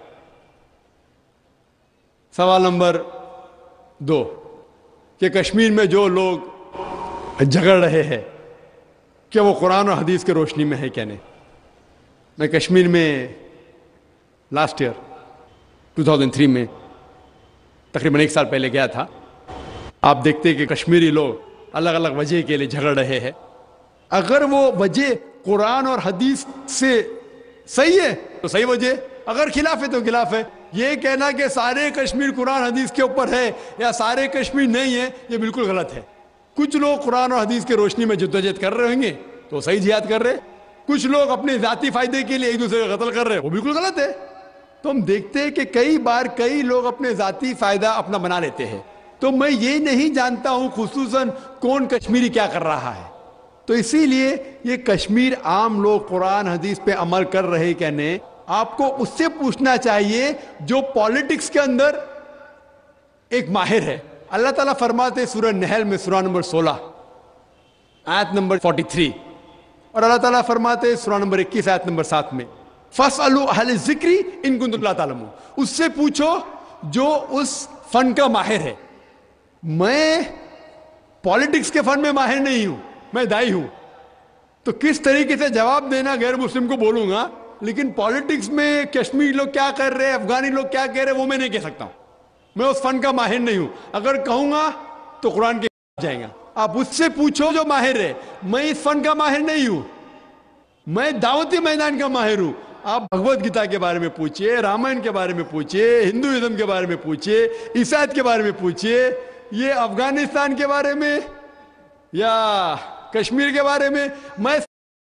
سوال نمبر 2 کہ کشمیر میں جو لوگ جھگڑ رہے ہیں کیا وہ قرآن اور حدیث کے روشنی میں ہے کیا نہیں. میں کشمیر میں لاسٹ ایئر 2003 میں تقریباً 1 سال پہلے گیا تھا. آپ دیکھتے کہ کشمیری لوگ الگ الگ وجہ کے لیے جھگڑ رہے ہیں. اگر وہ وجہ قرآن اور حدیث سے صحیح ہے تو صحیح وجہ, اگر خلاف ہے تو خلاف ہے. یہ کہنا کہ سارے کشمیر قرآن حدیث کے اوپر ہے یا سارے کشمیر نہیں ہے, یہ بالکل غلط ہے. کچھ لوگ قرآن اور حدیث کے روشنی میں جدوجہد کر رہے ہوں گے تو صحیح جہاد کر رہے, کچھ لوگ اپنے ذاتی فائدے کے لیے ایک دوسرے کا قتل کر رہے, وہ بالکل غلط ہے. تو ہم دیکھتے ہیں کہ کئی بار کئی لوگ اپنے ذاتی فائدہ اپنا بنا لیتے ہیں. تو میں یہ نہیں جانتا ہوں خصوصاً کون کشمیری کیا کر رہا ہے. تو اسی لیے یہ کشمیر عام لوگ قرآن حدیث پہ عمل کر رہے کیا نہیں, آپ کو اس سے پوچھنا چاہیے جو پالیٹکس کے اندر ایک ماہر ہے. اللہ تعالیٰ فرماتے سورہ نحل میں سورہ نمبر 16 آیت نمبر 43, اور اللہ تعالیٰ فرماتے سورہ نمبر 21 آیت نمبر 7 میں فَاسْأَلُوا أَهْلَ الذِّكْرِ إِن كُنتُمْ لَا تَعْلَمُونَ. اس سے پوچھو جو اس فن کا ماہر ہے. میں پالیٹکس کے فن میں ماہر نہیں ہوں, میں دائی ہوں. تو کس طریقے سے جواب دینا غیر مسلم کو بولوں گا, لیکن پالیٹکس میں کشمیری لوگ کیا کر رہے ہیں, افغانی لوگ کیا کہہ رہے ہیں, وہ میں نہیں کہہ سکتا ہوں. میں اس فن کا ماہر نہیں ہوں. اگر کہوں گا تو قرآن کے جائیں گا. آپ اس سے پوچھو جو ماہر ہے. میں اس فن کا ماہر نہیں ہوں, میں دعوتی میدان کا ماہر ہوں. آپ بھگوت گیتا کے بارے میں پوچھئے, رامائن کے بارے میں پوچھئے, ہندوازم کے بارے میں پوچھئے, عیسائیت کے بارے میں پوچھئے, یہ افغانستان کے بارے میں یا کشمیر کے بارے میں. میں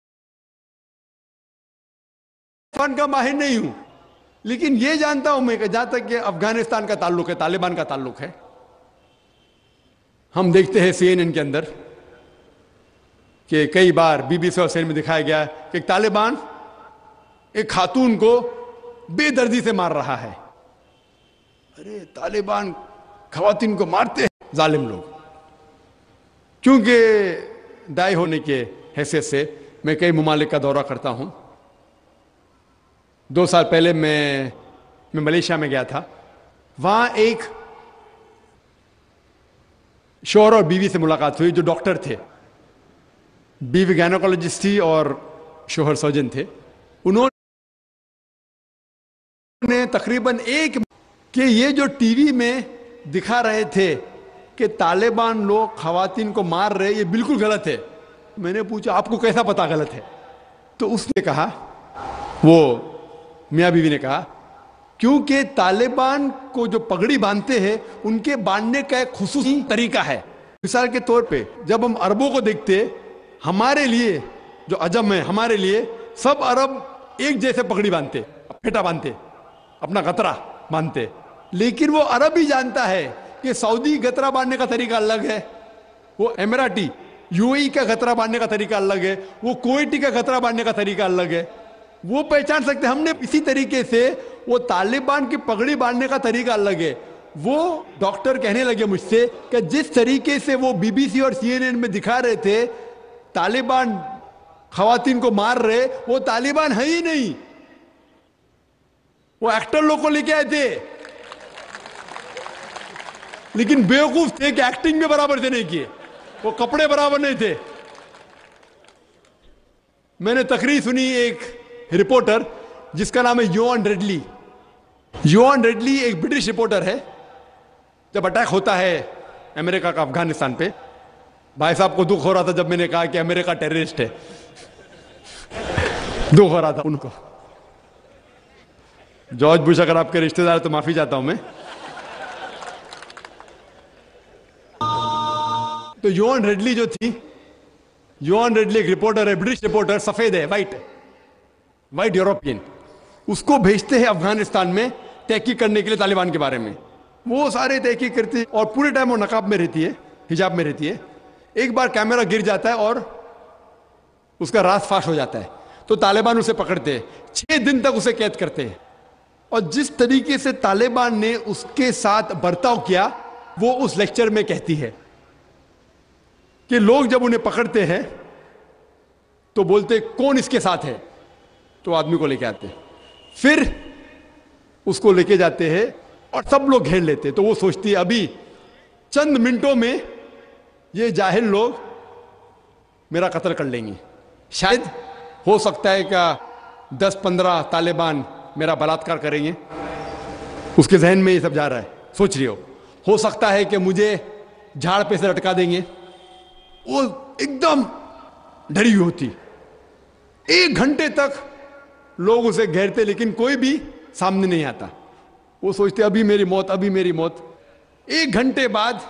فن کا ماہر نہیں ہوں, لیکن یہ جانتا ہوں میں کہ جہاں تک کہ افغانستان کا تعلق ہے, طالبان کا تعلق ہے, ہم دیکھتے ہیں CNN کے اندر کہ کئی بار BBC اور CNN میں دکھایا گیا کہ ایک طالبان ایک خاتون کو بے دردی سے مار رہا ہے. ارے طالبان خواتین کو مارتے ہیں ظالم لوگ. کیونکہ دائی ہونے کے حیثیت سے میں کئی ممالک کا دورہ کرتا ہوں. 2 سال پہلے میں ملیشیا میں گیا تھا. وہاں ایک शौहर और बीवी से मुलाकात हुई जो डॉक्टर थे। बीवी गायनोकोलॉजिस्ट थी और शौहर सर्जन थे। उन्होंने तकरीबन कि ये जो टीवी में दिखा रहे थे कि तालिबान लोग खवातीन को मार रहे, ये बिल्कुल गलत है। मैंने पूछा आपको कैसा पता गलत है? तो उसने कहा, वो मियाँ बीवी ने कहा, क्योंकि तालिबान को जो पगड़ी बांधते हैं उनके बांधने का एक खुसूसी तरीका है। मिसाल के तौर पे जब हम अरबों को देखते, हमारे लिए जो अजम है, हमारे लिए सब अरब एक जैसे पगड़ी बांधते, फेटा बांधते, अपना गतरा बांधते, लेकिन वो अरब ही जानता है कि सऊदी गतरा बांधने का तरीका अलग है, वो एमिराटी यूएई का गतरा बांधने का तरीका अलग है, वो कुवैती का गतरा बांधने का तरीका अलग है। वो पहचान सकते। हमने इसी तरीके से वो तालिबान की पगड़ी बांधने का तरीका अलग है। वो डॉक्टर कहने लगे मुझसे कि जिस तरीके से वो बीबीसी और सीएनएन में दिखा रहे थे तालिबान खवातीन को मार रहे, वो तालिबान है ही नहीं, वो एक्टर लोग को लेके आए थे, लेकिन बेवकूफ थे कि एक्टिंग में बराबर से नहीं किए, वो कपड़े बराबर नहीं थे। मैंने तकरीर सुनी एक रिपोर्टर जिसका नाम है योआन रेडली। योआन रेडली एक ब्रिटिश रिपोर्टर है। जब अटैक होता है अमेरिका का अफगानिस्तान पे, भाई साहब को दुख हो रहा था जब मैंने कहा कि अमेरिका टेररिस्ट है, दुख हो रहा था उनको। जॉर्ज बुश अगर आपके रिश्तेदार तो माफी चाहता हूं मैं। तो योआन रेडली जो थी, योआन रेडली एक रिपोर्टर है, ब्रिटिश रिपोर्टर, सफेद है, वाइट यूरोपियन। उसको भेजते हैं अफगानिस्तान में तहकीक करने के लिए तालिबान के बारे में। वो सारे तहकीक करते हैं और पूरे टाइम वो नकाब में रहती है, हिजाब में रहती है। एक बार कैमरा गिर जाता है और उसका राज फाश हो जाता है, तो तालिबान उसे पकड़ते हैं, 6 दिन तक उसे कैद करते हैं। और जिस तरीके से तालिबान ने उसके साथ बर्ताव किया, वो उस लेक्चर में कहती है कि लोग जब उन्हें पकड़ते हैं तो बोलते कौन इसके साथ है, तो आदमी को लेके आते, फिर उसको लेके जाते हैं और सब लोग घेर लेते। तो वो सोचती है अभी चंद मिनटों में ये जाहिल लोग मेरा कत्ल कर लेंगे। शायद हो सकता है कि 10-15 तालिबान मेरा बलात्कार करेंगे। उसके जहन में ये सब जा रहा है, सोच रही हो सकता है कि मुझे झाड़ पे से लटका देंगे। वो एकदम डरी हुई होती। 1 घंटे तक लोग उसे घेरते, लेकिन कोई भी सामने नहीं आता। वो सोचते अभी मेरी मौत, अभी मेरी मौत। 1 घंटे बाद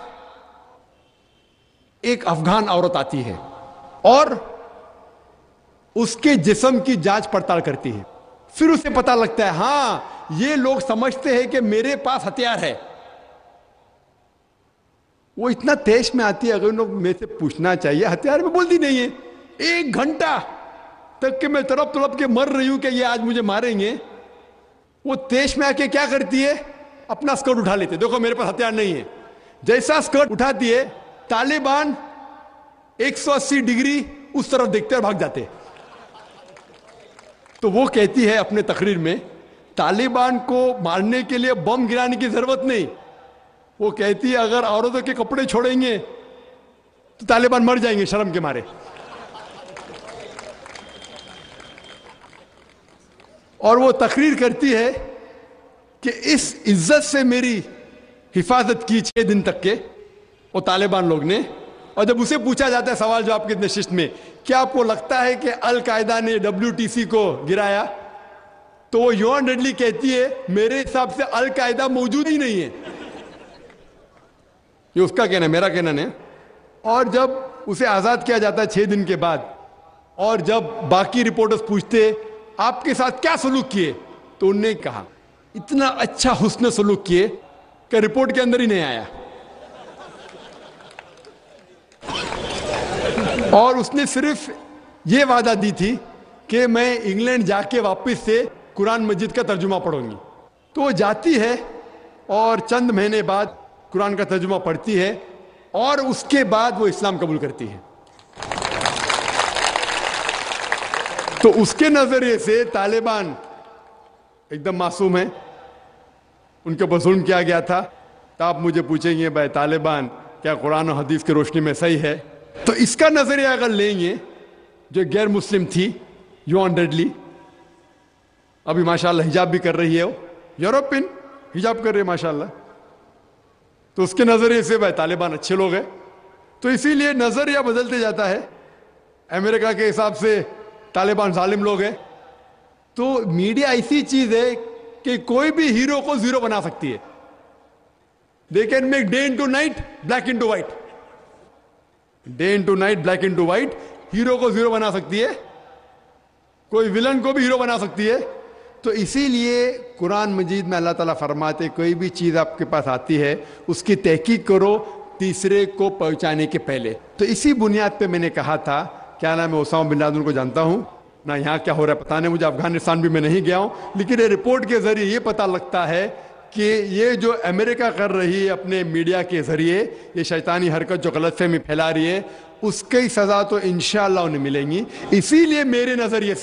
एक अफगान औरत आती है और उसके जिस्म की जांच पड़ताल करती है। फिर उसे पता लगता है हां ये लोग समझते हैं कि मेरे पास हथियार है। वो इतना तेज में आती है, अगर लोग मेरे से पूछना चाहिए, हथियार में बोलती नहीं है। 1 घंटा तक के मैं तड़प के मर रही हूं कि ये आज मुझे मारेंगे। वो तेज में आके क्या करती है, अपना स्कर्ट उठा लेते, देखो मेरे पास हथियार नहीं है। जैसा स्कर्ट उठाती है, तालिबान 180 डिग्री उस तरफ देखते और भाग जाते। तो वो कहती है अपने तकरीर में, तालिबान को मारने के लिए बम गिराने की जरूरत नहीं। वो कहती है अगर औरतों के कपड़े छोड़ेंगे तो तालिबान मर जाएंगे शर्म के मारे। और वो तकरीर करती है कि इस इज्जत से मेरी हिफाजत की 6 दिन तक के वो तालिबान लोग ने। और जब उसे पूछा जाता है सवाल जवाब के नशिस्त में, क्या आपको लगता है कि अल कायदा ने WTC को गिराया, तो वो योआन रेडली कहती है मेरे हिसाब से अल कायदा मौजूद ही नहीं है। ये उसका कहना है, मेरा कहना नहीं। और जब उसे आजाद किया जाता है 6 दिन के बाद, और जब बाकी रिपोर्टर्स पूछते आपके साथ क्या सलूक किए, तो उन्होंने कहा इतना अच्छा हुस्न सलूक किए कि रिपोर्ट के अंदर ही नहीं आया। और उसने सिर्फ ये वादा दी थी कि मैं इंग्लैंड जाके वापस से कुरान मजीद का तर्जुमा पढ़ूंगी। तो वो जाती है और चंद महीने बाद कुरान का तर्जुमा पढ़ती है और उसके बाद वो इस्लाम कबूल करती है। तो उसके नजरिए से तालिबान एकदम मासूम है, उनके ऊपर जुल्म किया गया था। तो आप मुझे पूछेंगे भाई तालिबान کیا قرآن و حدیث کی روشنی میں صحیح ہے؟ تو اس کا نظریہ اگر لیں گے، جو غیر مسلم تھی یوان ڈیڈلی، ابھی ماشاءاللہ حجاب بھی کر رہی ہے، وہ یورپین حجاب کر رہی ہے ماشاءاللہ، تو اس کے نظریے سے بھائی طالبان اچھے لوگ ہیں. تو اسی لیے نظریہ بدلتے جاتا ہے. امریکہ کے حساب سے طالبان ظالم لوگ ہیں. تو میڈیا ایسی چیز ہے کہ کوئی بھی ہیرو کو زیرو بنا سکتی ہے. They can make day into night, black into white. Day into night, black into white. Hero کو زیرو بنا سکتی ہے، کوئی ویلن کو بھی ہیرو بنا سکتی ہے. تو اسی لیے قرآن مجید میں اللہ تعالیٰ فرماتے کوئی بھی چیز آپ کے پاس آتی ہے اس کی تحقیق کرو تیسرے کو پہنچانے کے پہلے. تو اسی بنیاد پہ میں نے کہا تھا، کیا نام ہے، اسامہ بن لادن کو جانتا ہوں نہ، یہاں کیا ہو رہا ہے پتہ نہیں مجھے، افغانستان بھی میں نہیں گیا ہوں، لیکن یہ رپورٹ کے ذریعے یہ پتہ لگتا ہے کہ یہ جو امریکہ کر رہی ہے اپنے میڈیا کے ذریعے یہ شیطانی حرکت جو غلط فہمی پھیلا رہی ہے، اس کی سزا تو انشاءاللہ انہیں ملیں گی. اسی لیے میرے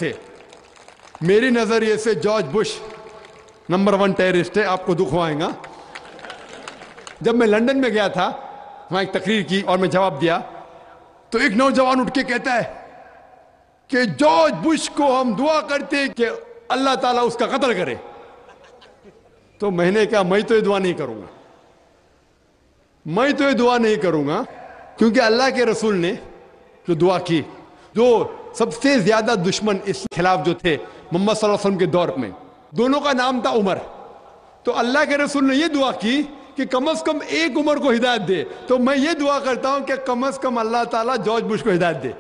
نظریے سے جارج بش نمبر 1 ٹیررسٹ ہے. آپ کو دکھ ہوائے گا. جب میں لندن میں گیا تھا، وہاں ایک تقریر کی اور میں جواب دیا، تو ایک نوجوان اٹھ کے کہتا ہے کہ جارج بش کو ہم دعا کرتے کہ اللہ تعالیٰ اس کا قتل کرے. تو میں نے کہا میں تو یہ دعا نہیں کروں گا، کیونکہ اللہ کے رسول نے جو دعا کی، جو سب سے زیادہ دشمن اس خلاف جو تھے محمد صلی اللہ علیہ وسلم کے دور میں، دونوں کا نام تھا عمر. تو اللہ کے رسول نے یہ دعا کی کہ کم از کم ایک عمر کو ہدایت دے. تو میں یہ دعا کرتا ہوں کہ کم از کم اللہ تعالیٰ جارج بش کو ہدایت دے.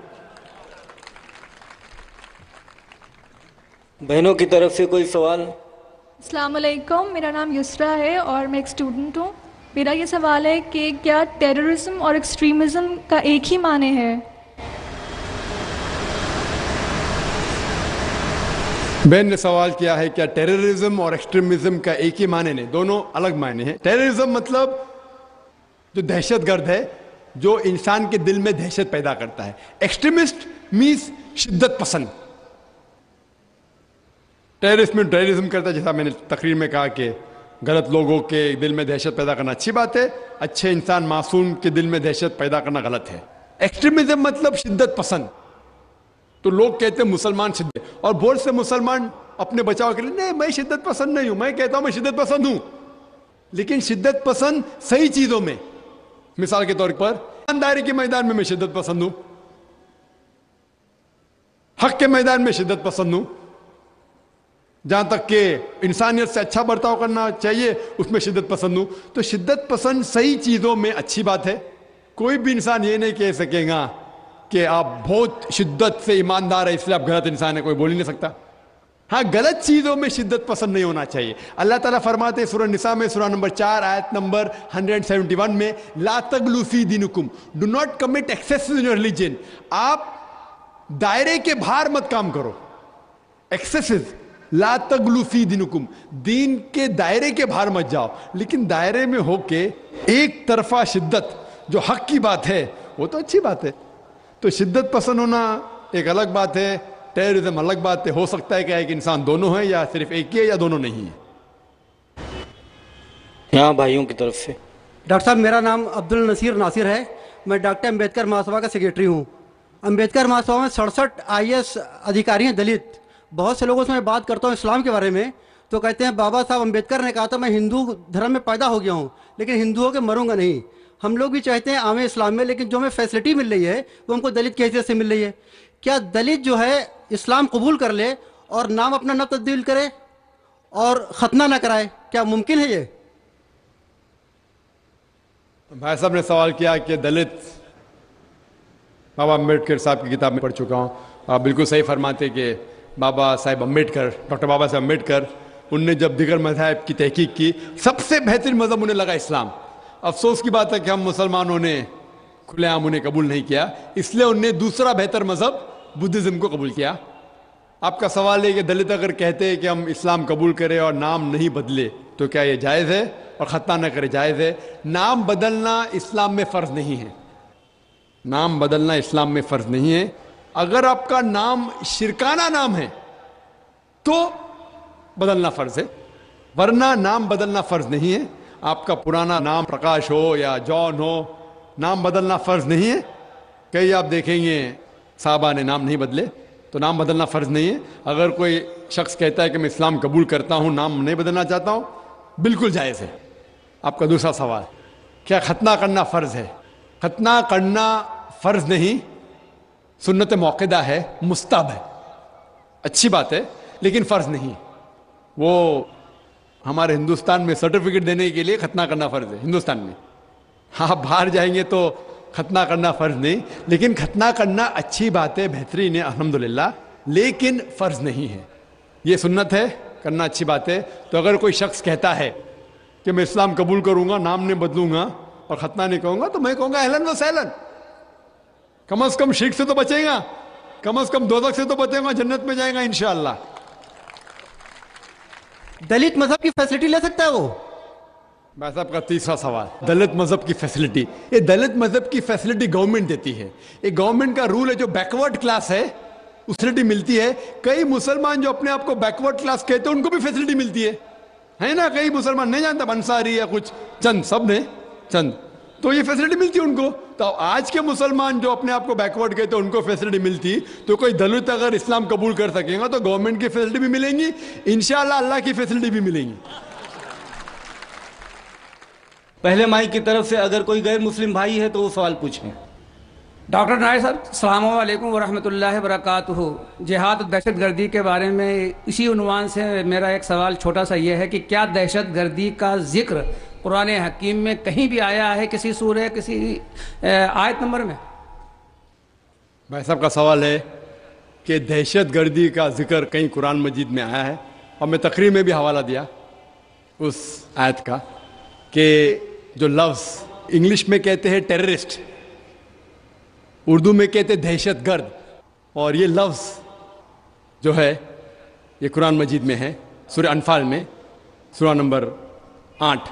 بہنوں کی طرف سے کوئی سوال؟ السلام علیکم، میرا نام یسرا ہے اور میں ایک اسٹوڈنٹ ہوں. میرا یہ سوال ہے کہ کیا ٹیررزم اور ایکسٹریمزم کا ایک ہی معنی ہے؟ بہن نے سوال کیا ہے کیا ٹیررزم اور ایکسٹریمزم کا ایک ہی معنی نہیں، دونوں الگ معنی ہیں. ٹیررزم مطلب جو دہشت گرد ہے، جو انسان کے دل میں دہشت پیدا کرتا ہے. ایکسٹریمسٹ مینس شدت پسند. ٹیررزم کرتا ہے، جیسا میں نے تقریر میں کہا کہ غلط لوگوں کے دل میں دہشت پیدا کرنا اچھی بات ہے، اچھے انسان معصوم کے دل میں دہشت پیدا کرنا غلط ہے. ایکسٹریمزم مطلب شدت پسند. تو لوگ کہتے ہیں مسلمان شدت، اور بہت سے مسلمان اپنے بچاؤ کے لیے نہیں میں شدت پسند نہیں ہوں. میں کہتا ہوں میں شدت پسند ہوں، لیکن شدت پسند صحیح چیزوں میں. مثال کے طور پر ایمانداری کے میدان میں شدت پسند ہوں، حق کے میدان میں شدت پسند ہوں، جہاں تک کہ انسانیت سے اچھا برتاؤ کرنا چاہیے اس میں شدت پسند ہوں. تو شدت پسند صحیح چیزوں میں اچھی بات ہے. کوئی بھی انسان یہ نہیں کہہ سکے گا کہ آپ بہت شدت سے ایماندار ہے اس لیے آپ غلط انسان ہے، کوئی بول ہی نہیں سکتا. ہاں غلط چیزوں میں شدت پسند نہیں ہونا چاہیے. اللہ تعالیٰ فرماتے ہیں سورہ نساء میں سورہ نمبر 4 آیت نمبر 171 میں، لا تغلوا فی دینکم، do not commit excess in your religion. آپ دائرے کے باہر مت کام کرو. ایکسیسز، لا تغلوا فی دینکم، دین کے دائرے کے باہر مت جاؤ. لیکن دائرے میں ہو کے ایک طرفہ شدت جو حق کی بات ہے وہ تو اچھی بات ہے. تو شدت پسند ہونا ایک الگ بات ہے، ٹیررزم الگ بات ہے. ہو سکتا ہے کہ ایک انسان دونوں ہے، یا صرف ایک ہی ہے، یا دونوں نہیں ہے. یہاں بھائیوں کی طرف سے. ڈاکٹر صاحب میرا نام عبد النصیر ناصر ہے، میں ڈاکٹر امبیڈکر مہاسبھا کا سیکریٹری ہوں. امبیڈکر مہاسبھا میں 67 IAS ادھیکاری ہیں دلت. بہت سے لوگوں سے میں بات کرتا ہوں اسلام کے بارے میں تو کہتے ہیں بابا صاحب امبیڈکر نے کہا تھا میں ہندو دھرم میں پیدا ہو گیا ہوں لیکن ہندو ہو کے مروں گا نہیں. ہم لوگ بھی چاہتے ہیں عام اسلام میں، لیکن جو ہمیں فیسلٹی مل رہی ہے وہ ہم کو دلت کی حیثیت سے مل رہی ہے. کیا دلت جو ہے اسلام قبول کر لے اور نام اپنا نہ تبدیل کرے اور ختنہ نہ کرائے، کیا ممکن ہے یہ؟ بھائی صاحب نے سوال کیا کہ دلت، بابا امبیڈکر صاحب کی کتاب میں پڑھ چکا ہوں. آپ بالکل صحیح فرماتے کہ بابا صاحب امبیڈکر، ڈاکٹر بابا صاحب امبیڈکر، ان نے جب دیگر مذاہب کی تحقیق کی سب سے بہترین مذہب انہیں لگا اسلام. افسوس کی بات ہے کہ ہم مسلمانوں نے کھلے عام انہیں قبول نہیں کیا، اس لیے انہوں نے دوسرا بہتر مذہب بدھزم کو قبول کیا. آپ کا سوال ہے کہ دلت اگر کہتے ہیں کہ ہم اسلام قبول کریں اور نام نہیں بدلے تو کیا یہ جائز ہے، اور ختنہ نہ کرے جائز ہے؟ نام بدلنا اسلام میں فرض نہیں ہے. نام بدلنا اسلام میں فرض نہیں ہے. اگر آپ کا نام شرکانہ نام ہے تو بدلنا فرض ہے، ورنہ نام بدلنا فرض نہیں ہے. آپ کا پرانا نام پرکاش ہو یا جان ہو نام بدلنا فرض نہیں ہے. کئی آپ دیکھیں گے صحابہ نے نام نہیں بدلے, تو نام بدلنا فرض نہیں ہے. اگر کوئی شخص کہتا ہے کہ میں اسلام قبول کرتا ہوں, نام نہیں بدلنا چاہتا ہوں, بالکل جائز ہے. آپ کا دوسرا سوال, کیا ختنہ کرنا فرض ہے؟ ختنہ کرنا فرض نہیں, سنت موقدہ ہے, مستحب ہے, اچھی بات ہے, لیکن فرض نہیں. وہ ہمارے ہندوستان میں سرٹیفکیٹ دینے کے لیے ختنہ کرنا فرض ہے ہندوستان میں. آپ باہر جائیں گے تو ختنہ کرنا فرض نہیں, لیکن ختنہ کرنا اچھی بات ہے, بہترین ہے الحمدللہ, لیکن فرض نہیں ہے. یہ سنت ہے, کرنا اچھی بات ہے. تو اگر کوئی شخص کہتا ہے کہ میں اسلام قبول کروں گا, نام نہیں بدلوں گا اور ختنہ نہیں کہوں گا, تو میں کہوں گا اہلاً و سہلاً. کم از کم شرک سے تو بچے گا, کم از کم دوزخ سے تو بچے گا, جنت میں جائے گا انشاءاللہ. دلت مذہب کی فیسلٹی لے سکتا ہے وہ؟ بھائی صاحب کا تیسرا سوال, دلت مذہب کی فیسلٹی. یہ دلت مذہب کی فیسلٹی گورنمنٹ دیتی ہے. یہ گورنمنٹ کا رول ہے, جو بیکورڈ کلاس ہے اس فیسلٹی ملتی ہے. کئی مسلمان جو اپنے آپ کو بیکورڈ کلاس کہتے ہیں, ان کو بھی فیسلٹی ملتی ہے نا. کئی مسلمان نہیں جانتا, انصاری یا کچھ چند, سب نے چند, تو یہ فیسلٹی ملتی ہے ان کو. تو آج کے مسلمان جو اپنے آپ کو بیکورڈ کہتے ہیں, ان کو فیسلٹی ملتی, تو کوئی دلت اگر اسلام قبول کر سکے گا تو گورنمنٹ کی فیسلٹی بھی ملیں گی انشاءاللہ, اللہ کی فیسلٹی بھی ملیں گی. پہلے مائی کی طرف سے اگر کوئی غیر مسلم بھائی ہے تو وہ سوال پوچھیں. ڈاکٹر نائر صاحب السلام علیکم ورحمۃ اللہ وبرکاتہ. جہاد و دہشت گردی کے بارے میں اسی عنوان سے میرا ایک سوال چھوٹا سا یہ ہے کہ کیا دہشت گردی کا ذکر قرآن حکیم میں کہیں بھی آیا ہے, کسی سورہ, کسی آیت نمبر میں؟ بھائی صاحب کا سوال ہے کہ دہشت گردی کا ذکر کہیں قرآن مجید میں آیا ہے, اور میں تقریر میں بھی حوالہ دیا اس آیت کا کہ جو لفظ انگلش میں کہتے ہیں ٹیررسٹ, اردو میں کہتے ہیں دہشت گرد, اور یہ لفظ جو ہے یہ قرآن مجید میں ہے, سورہ انفال میں, سورہ نمبر 8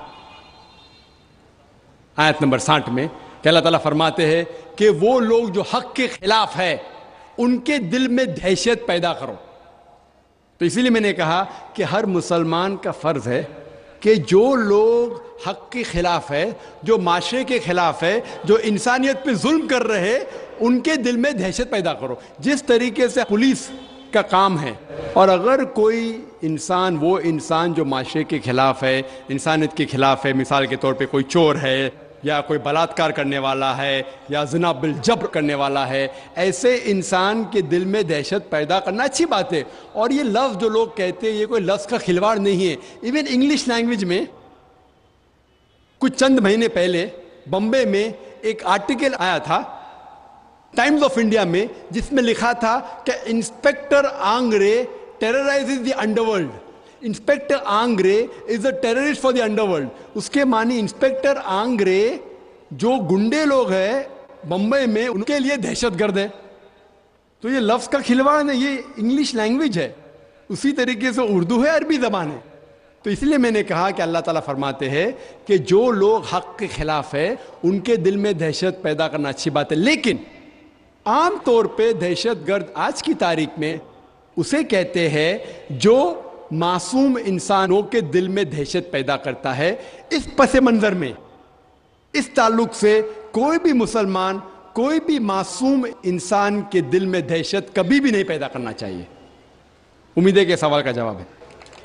آیت نمبر 60 میں, کہ اللہ تعالیٰ فرماتے ہیں کہ وہ لوگ جو حق کے خلاف ہے ان کے دل میں دہشت پیدا کرو. تو اسی لیے میں نے کہا کہ ہر مسلمان کا فرض ہے کہ جو لوگ حق کے خلاف ہے, جو معاشرے کے خلاف ہے, جو انسانیت پہ ظلم کر رہے, ان کے دل میں دہشت پیدا کرو. جس طریقے سے پولیس کا کام ہے, اور اگر کوئی انسان, وہ انسان جو معاشرے کے خلاف ہے, انسانیت کے خلاف ہے, مثال کے طور پہ کوئی چور ہے, یا کوئی بلاತ್کار کرنے والا ہے, یا زنا بالجبر کرنے والا ہے, ایسے انسان کے دل میں دہشت پیدا کرنا اچھی بات ہے. اور یہ لفظ جو لوگ کہتے ہیں, یہ کوئی لفظ کا کھلواڑ نہیں ہے. ایون انگلش لینگویج میں کچھ چند مہینے پہلے بمبے میں ایک آرٹیکل آیا تھا ٹائمز آف انڈیا میں, جس میں لکھا تھا کہ inspector Angre terrorises the underworld. Inspector Angre is a terrorist for the underworld. اس کے معنی انسپیکٹر آنگرے جو گنڈے لوگ ہیں بمبئی میں, ان کے لیے دہشت گرد ہے. تو یہ لفظ کا کھلواڑ نہیں, یہ انگلش لینگویج ہے, اسی طریقے سے اردو ہے, عربی زبان ہے. تو اس لیے میں نے کہا کہ اللہ تعالیٰ فرماتے ہیں کہ جو لوگ حق کے خلاف ہے ان کے دل میں دہشت پیدا کرنا اچھی بات ہے, لیکن عام طور پہ دہشت گرد آج کی تاریخ میں اسے کہتے ہیں جو معصوم انسانوں کے دل میں دہشت پیدا کرتا ہے. اس پس منظر میں, اس تعلق سے کوئی بھی مسلمان, کوئی بھی معصوم انسان کے دل میں دہشت کبھی بھی نہیں پیدا کرنا چاہیے. امید ہے کہ سوال کا جواب ہے.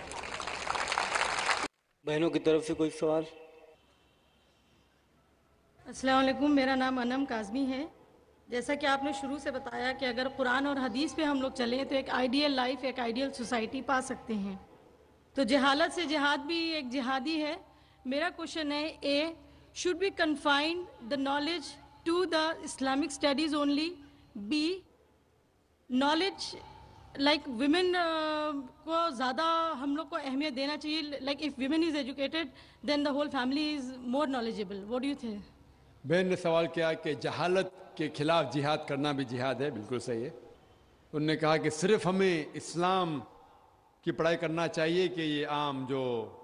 بہنوں کی طرف سے کوئی سوال؟ السلام علیکم, میرا نام انم کاظمی ہے. جیسا کہ آپ نے شروع سے بتایا کہ اگر قرآن اور حدیث پہ ہم لوگ چلیں تو ایک آئیڈیل لائف, ایک آئیڈیل سوسائٹی پا سکتے ہیں. تو جہالت سے جہاد بھی ایک جہادی ہے. میرا کوشچن ہے, اے should we confine the knowledge to the Islamic studies only? B, knowledge like women کو زیادہ ہم لوگ کو اہمیت دینا چاہیے. like if women is educated then the whole family is more knowledgeable. what do you think? بہن نے سوال کیا کہ جہالت کے خلاف جہاد کرنا بھی جہاد ہے. بالکل صحیح ہے. انہوں نے کہا کہ صرف ہمیں اسلام کی پڑھائی کرنا چاہیے کہ یہ عام جو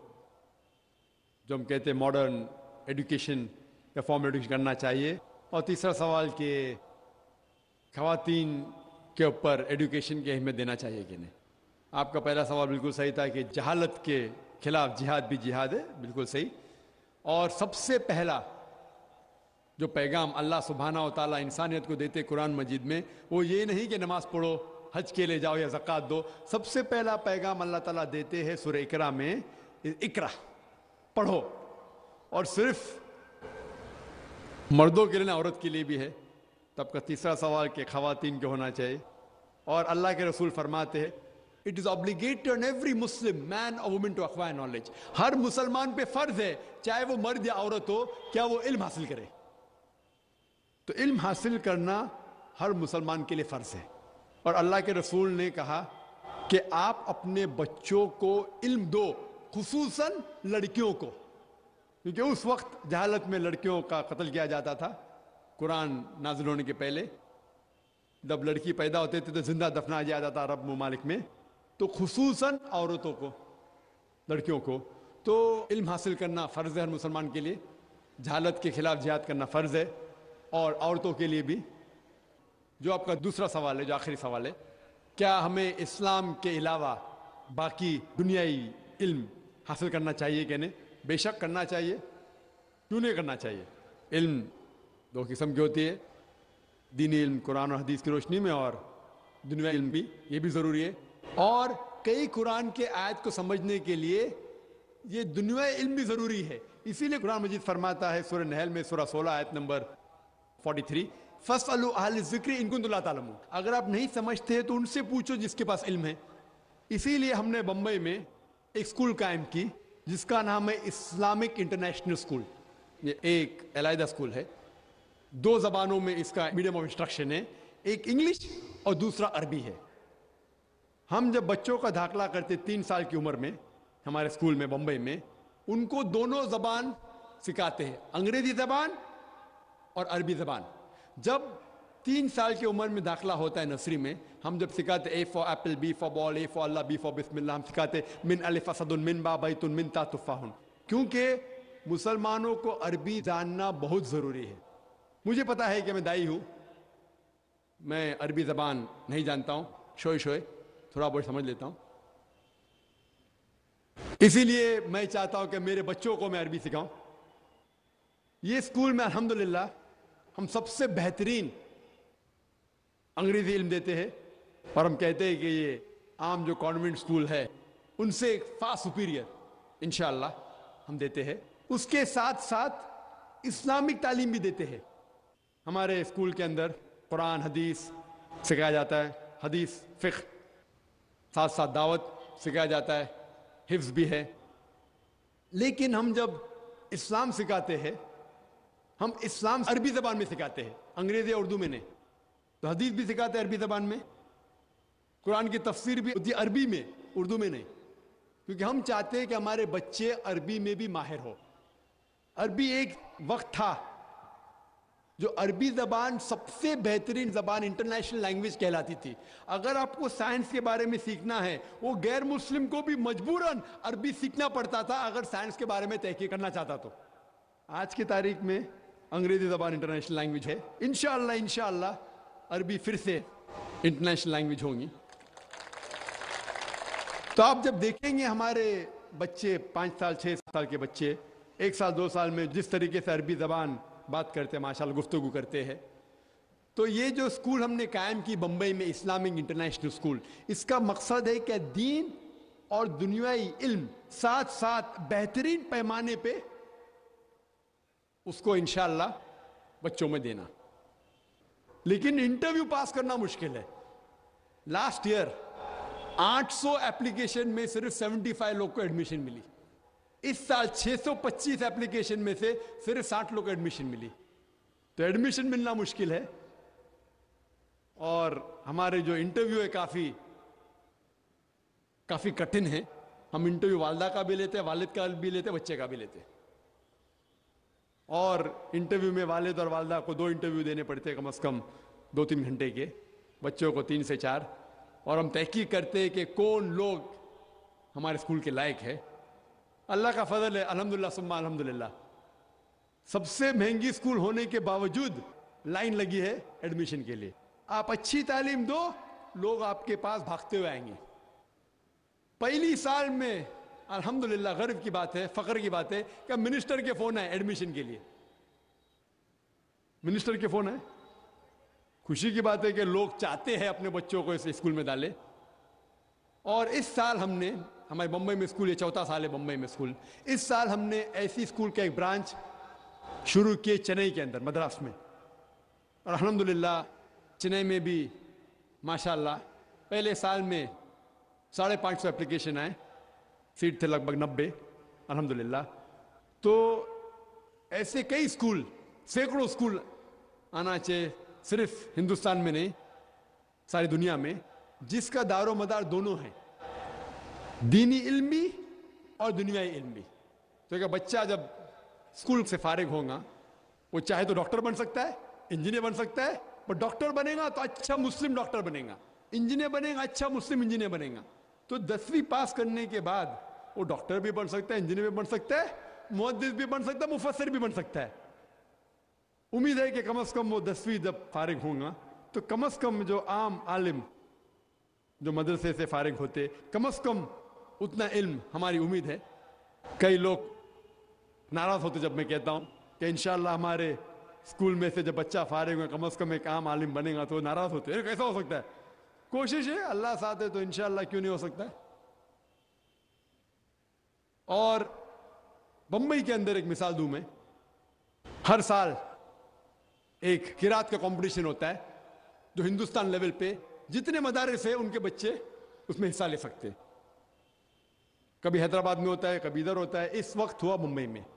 ہم کہتے ہیں ماڈرن ایڈوکیشن یا فارمل ایڈوکیشن کرنا چاہیے. اور تیسرا سوال کہ خواتین کے اوپر ایڈوکیشن کی اہمیت دینا چاہیے کہ نہیں. آپ کا پہلا سوال بالکل صحیح تھا کہ جہالت کے خلاف جہاد بھی جہاد ہے. بالکل صحیح. اور سب سے پہلا جو پیغام اللہ سبحانہ و تعالیٰ انسانیت کو دیتے قرآن مجید میں، وہ یہ نہیں کہ نماز پڑھو، حج کے لے جاؤ یا زکوٰۃ دو. سب سے پہلا پیغام اللہ تعالیٰ دیتے ہیں سورہ اقرا میں، اقرا پڑھو. اور صرف مردوں کے لیے نہ، عورت کے لیے بھی ہے. تب کا تیسرا سوال کہ خواتین کو ہونا چاہیے. اور اللہ کے رسول فرماتے ہیں it is obligatory on every Muslim man or woman to acquire knowledge. ہر مسلمان پہ فرض ہے، چاہے وہ مرد یا عورت ہو، کیا وہ علم حاصل کرے. تو علم حاصل کرنا ہر مسلمان کے لیے فرض ہے. اور اللہ کے رسول نے کہا کہ آپ اپنے بچوں کو علم دو، خصوصاً لڑکیوں کو، کیونکہ اس وقت جہالت میں لڑکیوں کا قتل کیا جاتا تھا. قرآن نازل ہونے کے پہلے جب لڑکی پیدا ہوتے تھے تو زندہ دفنا دیا جاتا عرب ممالک میں. تو خصوصاً عورتوں کو، لڑکیوں کو تو علم حاصل کرنا فرض ہے ہر مسلمان کے لیے. جہالت کے خلاف جہاد کرنا فرض ہے، اور عورتوں کے لیے بھی. جو آپ کا دوسرا سوال ہے، جو آخری سوال ہے، کیا ہمیں اسلام کے علاوہ باقی دنیائی علم حاصل کرنا چاہیے کہ نہیں؟ بے شک کرنا چاہیے. کیوں نہیں کرنا چاہیے؟ علم دو قسم کی ہوتی ہے، دینی علم قرآن اور حدیث کی روشنی میں، اور دنیائی علم بھی، یہ بھی ضروری ہے. اور کئی قرآن کے آیت کو سمجھنے کے لیے یہ دنیائی علم بھی ضروری ہے. اسی لیے قرآن مجید فرماتا ہے سورہ نحل میں سورہ 16 آیت نمبر 43، فَاسْأَلُوا أَهْلَ الذِّكْرِ إِن كُنتُمْ لَا تَعْلَمُونَ. اگر آپ نہیں سمجھتے تو ان سے پوچھو جس کے پاس علم ہے. اسی لیے ہم نے بمبئی میں ایک اسکول قائم کی جس کا نام ہے اسلامک انٹرنیشنل اسکول. یہ ایک علیحدہ اسکول ہے، 2 زبانوں میں اس کا میڈیم آف انسٹرکشن ہے، ایک انگلش اور دوسرا عربی ہے. ہم جب بچوں کا داخلہ کرتے 3 سال کی عمر میں ہمارے اسکول میں بمبئی میں، ان کو دونوں زبان سکھاتے ہیں، انگریزی زبان اور عربی زبان. جب 3 سال کی عمر میں داخلہ ہوتا ہے نرسری میں، ہم جب سکھاتے A for apple, B for ball, A for Allah, B for بسم اللہ، ہم سکھاتے من الف اسد من با بیت من تا تفاح. کیونکہ مسلمانوں کو عربی جاننا بہت ضروری ہے. مجھے پتا ہے کہ میں دائی ہوں، میں عربی زبان نہیں جانتا ہوں، شوئے تھوڑا بہت سمجھ لیتا ہوں. اسی لیے میں چاہتا ہوں کہ میرے بچوں کو میں عربی سکھاؤں. یہ اسکول میں الحمدللہ ہم سب سے بہترین انگریزی علم دیتے ہیں، اور ہم کہتے ہیں کہ یہ عام جو کانوینٹ اسکول ہے ان سے فار سپیریئر انشاءاللہ ہم دیتے ہیں. اس کے ساتھ ساتھ اسلامک تعلیم بھی دیتے ہیں. ہمارے اسکول کے اندر قرآن حدیث سکھایا جاتا ہے، حدیث فقہ، ساتھ ساتھ دعوت سکھایا جاتا ہے، حفظ بھی ہے. لیکن ہم جب اسلام سکھاتے ہیں، ہم اسلام عربی زبان میں سکھاتے ہیں، انگریزی اردو میں نہیں. تو حدیث بھی سکھاتے ہیں عربی زبان میں، قرآن کی تفسیر بھی ہوتی ہے عربی میں، اردو میں نہیں. کیونکہ ہم چاہتے ہیں کہ ہمارے بچے عربی میں بھی ماہر ہو. عربی ایک وقت تھا جو عربی زبان سب سے بہترین زبان انٹرنیشنل لینگویج کہلاتی تھی. اگر آپ کو سائنس کے بارے میں سیکھنا ہے، وہ غیر مسلم کو بھی مجبوراً عربی سیکھنا پڑتا تھا اگر سائنس کے بارے میں تحقیق کرنا چاہتا تو. آج کی تاریخ میں انگریزی زبان انٹرنیشنل لینگویج ہے. انشاءاللہ عربی پھر سے انٹرنیشنل لینگویج ہوں گی. تو آپ جب دیکھیں گے ہمارے بچے 5 سال 6 سال کے بچے 1 سال 2 سال میں جس طریقے سے عربی زبان بات کرتے ہیں، ماشاءاللہ گفتگو کرتے ہیں. تو یہ جو اسکول ہم نے قائم کی بمبئی میں، اسلامک انٹرنیشنل اسکول، اس کا مقصد ہے کہ دین اور دنیائی علم ساتھ ساتھ بہترین پیمانے پہ اس کو انشاءاللہ بچوں میں دینا. لیکن انٹرویو پاس کرنا مشکل ہے. لاسٹ ایئر 800 اپلیکیشن میں صرف 75 لوگ کو ایڈمیشن ملی. اس سال 625 اپلیکیشن میں سے صرف 60 لوگ کو ایڈمیشن ملی. تو ایڈمیشن ملنا مشکل ہے. اور ہمارے جو انٹرویو ہے کافی کٹھن ہے. ہم انٹرویو والدہ کا بھی لیتے ہیں، والد کا بھی لیتے ہیں، بچے کا بھی لیتے ہیں. اور انٹرویو میں والد اور والدہ کو 2 انٹرویو دینے پڑتے ہیں، کم از کم 2-3 گھنٹے کے، بچوں کو 3 سے 4. اور ہم تحقیق کرتے ہیں کہ کون لوگ ہمارے اسکول کے لائق ہے. اللہ کا فضل ہے، الحمدللہ ثم الحمدللہ. سب سے مہنگی اسکول ہونے کے باوجود لائن لگی ہے ایڈمیشن کے لیے. آپ اچھی تعلیم دو، لوگ آپ کے پاس بھاگتے ہوئے آئیں گے. پہلی سال میں الحمدللہ گرو کی بات ہے، فخر کی بات ہے کہ منسٹر کے فون آئے ایڈمیشن کے لیے. मिनिस्टर के फोन है। खुशी की बात है कि लोग चाहते हैं अपने बच्चों को इस स्कूल में डालें। और इस साल हमने, हमारे बम्बई में स्कूल, ये चौथा साल है बम्बई में स्कूल, इस साल हमने ऐसी स्कूल का एक ब्रांच शुरू किए चेन्नई के अंदर, मद्रास में। और अल्हम्दुलिल्लाह चेन्नई में भी माशाल्लाह पहले साल में 550 एप्लीकेशन आए, सीट थे लगभग 90, अल्हम्दुलिल्लाह। तो ऐसे कई स्कूल, सैकड़ों स्कूल आना चाहिए, सिर्फ हिंदुस्तान में नहीं सारी दुनिया में, जिसका दारो मदार दोनों है, दीनी इल्म भी और दुनियाई इल्म भी। तो क्या बच्चा जब स्कूल से फारिग होगा, वो चाहे तो डॉक्टर बन सकता है, इंजीनियर बन सकता है, पर डॉक्टर बनेगा तो अच्छा मुस्लिम डॉक्टर बनेगा, इंजीनियर बनेगा अच्छा मुस्लिम इंजीनियर बनेगा। तो 10वीं पास करने के बाद वो डॉक्टर भी बन सकता है, इंजीनियर भी बन सकता है, मुहद्दिस भी बन सकता है, मुफस्सिर भी बन सकता है। उम्मीद है कि कम से कम वो 10वीं जब फारिग होगा तो कम से कम जो आम आलिम जो मदरसे से फारिग होते, कम से कम उतना इल्म, हमारी उम्मीद है। कई लोग नाराज होते जब मैं कहता हूं कि इंशाअल्लाह हमारे स्कूल में से जब बच्चा फारिग हुआ कम से कम एक आम आलिम बनेगा, तो नाराज होते हैं, कैसा हो सकता है? कोशिश है, अल्लाह साथ है तो इंशाअल्लाह क्यों नहीं हो सकता है। और बंबई के अंदर एक मिसाल दूं मैं, हर साल एक किरात का कंपटीशन होता है जो हिंदुस्तान लेवल पे जितने मदारिस है उनके बच्चे उसमें हिस्सा ले सकते हैं। कभी हैदराबाद में होता है, कभी इधर होता है, इस वक्त हुआ मुंबई में।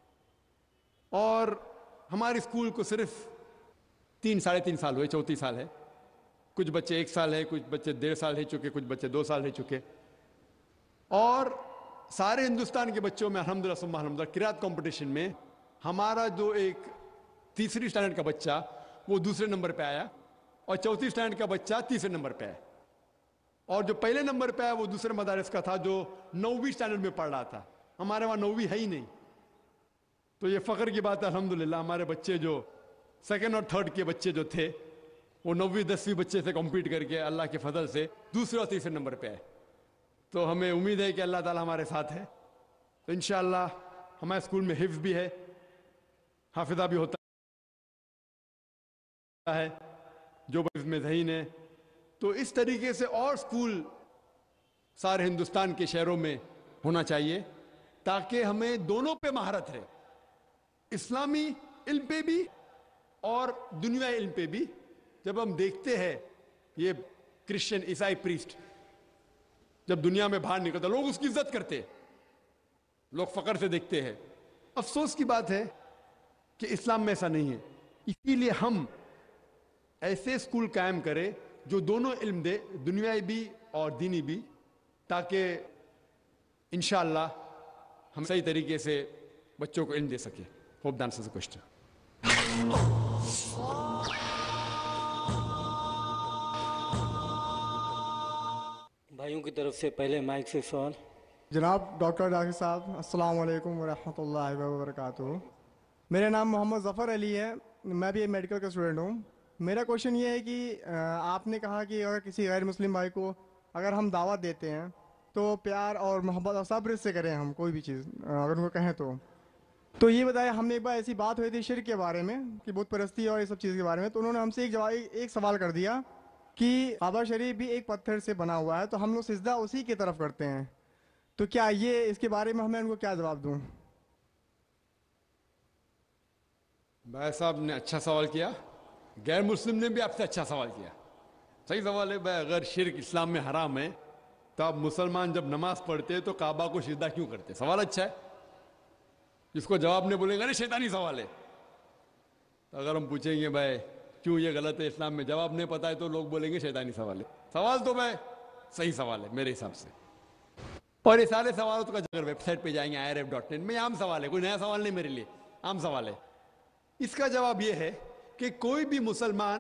और हमारे स्कूल को सिर्फ 3-3.5 साल हुए, 34 साल है। कुछ बच्चे 1 साल है, कुछ बच्चे 1.5 साल रह चुके, कुछ बच्चे 2 साल रह चुके। और सारे हिंदुस्तान के बच्चों में अल्हम्दुलिल्लाह सुम्मा अल्हम्दुलिल्लाह किरात कंपटीशन में हमारा जो एक 3री स्टैंडर्ड का बच्चा वो 2रे नंबर पे आया, और 4थी स्टैंडर्ड का बच्चा 3रे नंबर पे आया। और जो पहले नंबर पे आया वो दूसरे मदारिस का था जो 9वीं स्टैंडर्ड में पढ़ रहा था। हमारे वहाँ 9वीं है ही नहीं। तो ये फख्र की बात है अल्हम्दुलिल्लाह, हमारे बच्चे जो 2nd और 3rd के बच्चे जो थे वो 9वीं 10वीं बच्चे से कॉम्पीट करके अल्लाह के फजल से 2रे और 3रे नंबर पे आए। तो हमें उम्मीद है कि अल्लाह ताला हमारे साथ है। तो इंशाअल्लाह हमारे स्कूल में हिफ्ज़ भी है, हाफिज़ा भी होता है, जो हिफ्ज़ में ज़हीन है। तो इस तरीके से और स्कूल सारे हिंदुस्तान के शहरों में होना चाहिए ताकि हमें दोनों पे महारत रहे, इस्लामी इल्म पे भी और दुनियाई इल्म पे भी। जब हम देखते हैं ये क्रिश्चियन ईसाई प्रीस्ट जब दुनिया में बाहर निकलता, लोग उसकी इज्जत करते, लोग फख्र से देखते हैं। अफसोस की बात है कि इस्लाम में ऐसा नहीं है। इसीलिए हम ऐसे स्कूल कायम करें जो दोनों इल्म दे, दुनियाई भी और दीनी भी, ताकि इंशाअल्लाह हम सही तरीके से बच्चों को इल्म दे सके। Hope that answers the question. भाइयों की तरफ से पहले माइक से सवाल। जनाब डॉक्टर जाकिर साहब, अस्सलाम वालेकुम वरहमतुल्लाहि वबरकातुहू। मेरा नाम मोहम्मद ज़फ़र अली है, मैं भी मेडिकल का स्टूडेंट हूँ। मेरा क्वेश्चन ये है कि आपने कहा कि अगर किसी गैर मुस्लिम भाई को अगर हम दावत देते हैं तो प्यार और मोहब्बत और सब्र से करें, हम कोई भी चीज़ अगर उनको कहें तो ये बताया। हमने एक बार ऐसी बात हुई थी शिर्क के बारे में कि बुत परस्ती और ये सब चीज़ के बारे में, तो उन्होंने हमसे एक सवाल कर दिया कि काबा शरीफ भी एक पत्थर से बना हुआ है, तो हम लोग सिजदा उसी की तरफ करते हैं, तो क्या ये इसके बारे में हमें उनको क्या जवाब दूँ? भाई साहब ने अच्छा सवाल किया, गैर मुस्लिम ने भी आपसे अच्छा सवाल किया। सही सवाल है भाई। अगर शिर्क इस्लाम में हराम है तो आप मुसलमान जब नमाज पढ़ते तो काबा को सिजदा क्यों करते? सवाल अच्छा है, जिसको जवाब नहीं बोलेंगे अरे शैतानी सवाल है। तो अगर हम पूछेंगे भाई क्यों ये गलत है इस्लाम में, जवाब नहीं पता है तो लोग बोलेंगे शैतानी सवाल है। सवाल तो भाई सही सवाल है मेरे हिसाब से। और ये सारे सवालों का अगर वेबसाइट पे जाएंगे irf.in में, आम सवाल है, कोई नया सवाल नहीं मेरे लिए, आम सवाल है। इसका जवाब यह है कि कोई भी मुसलमान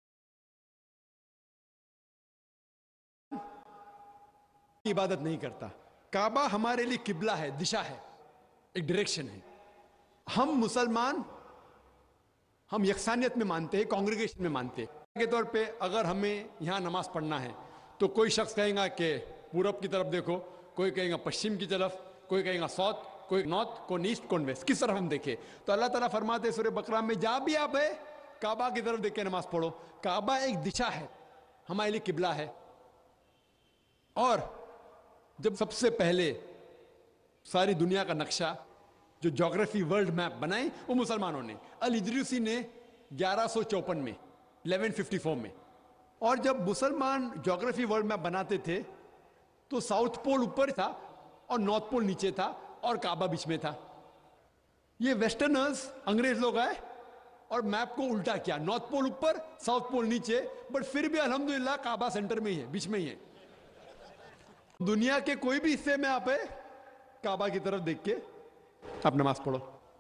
इबादत नहीं करता। काबा हमारे लिए किबला है, दिशा है, एक डायरेक्शन है। हम मुसलमान हम यकसानियत में मानते हैं, कांग्रेगेशन में मानते हैं। के तौर पे अगर हमें यहाँ नमाज पढ़ना है तो कोई शख्स कहेगा कि पूरब की तरफ देखो, कोई कहेगा पश्चिम की तरफ, कोई कहेगा साउथ, कोई नॉर्थ, कोई ईस्ट, कोई वेस्ट, किस तरफ हम देखें। तो अल्लाह ताला फरमाते सूरह बकरा में, जहाँ भी आप है काबा की तरफ देख के नमाज पढ़ो। काबा एक दिशा है, हमारे लिए किबला है। और जब सबसे पहले सारी दुनिया का नक्शा जो ज्योग्राफी वर्ल्ड मैप बनाई वो मुसलमानों ने, अल इदरीसी ने 1154 में 1154 में। और जब मुसलमान ज्योग्राफी वर्ल्ड मैप बनाते थे तो साउथ पोल ऊपर था और नॉर्थ पोल नीचे था और काबा बीच में था। ये वेस्टर्नर्स अंग्रेज लोग आए और मैप को उल्टा किया, नॉर्थ पोल ऊपर साउथ पोल नीचे, बट फिर भी अल्हम्दुलिल्लाह काबा सेंटर में ही है, बीच में ही है। दुनिया के कोई भी हिस्से में आप है, काबा की तरफ देख के आप नमाज पढ़ो।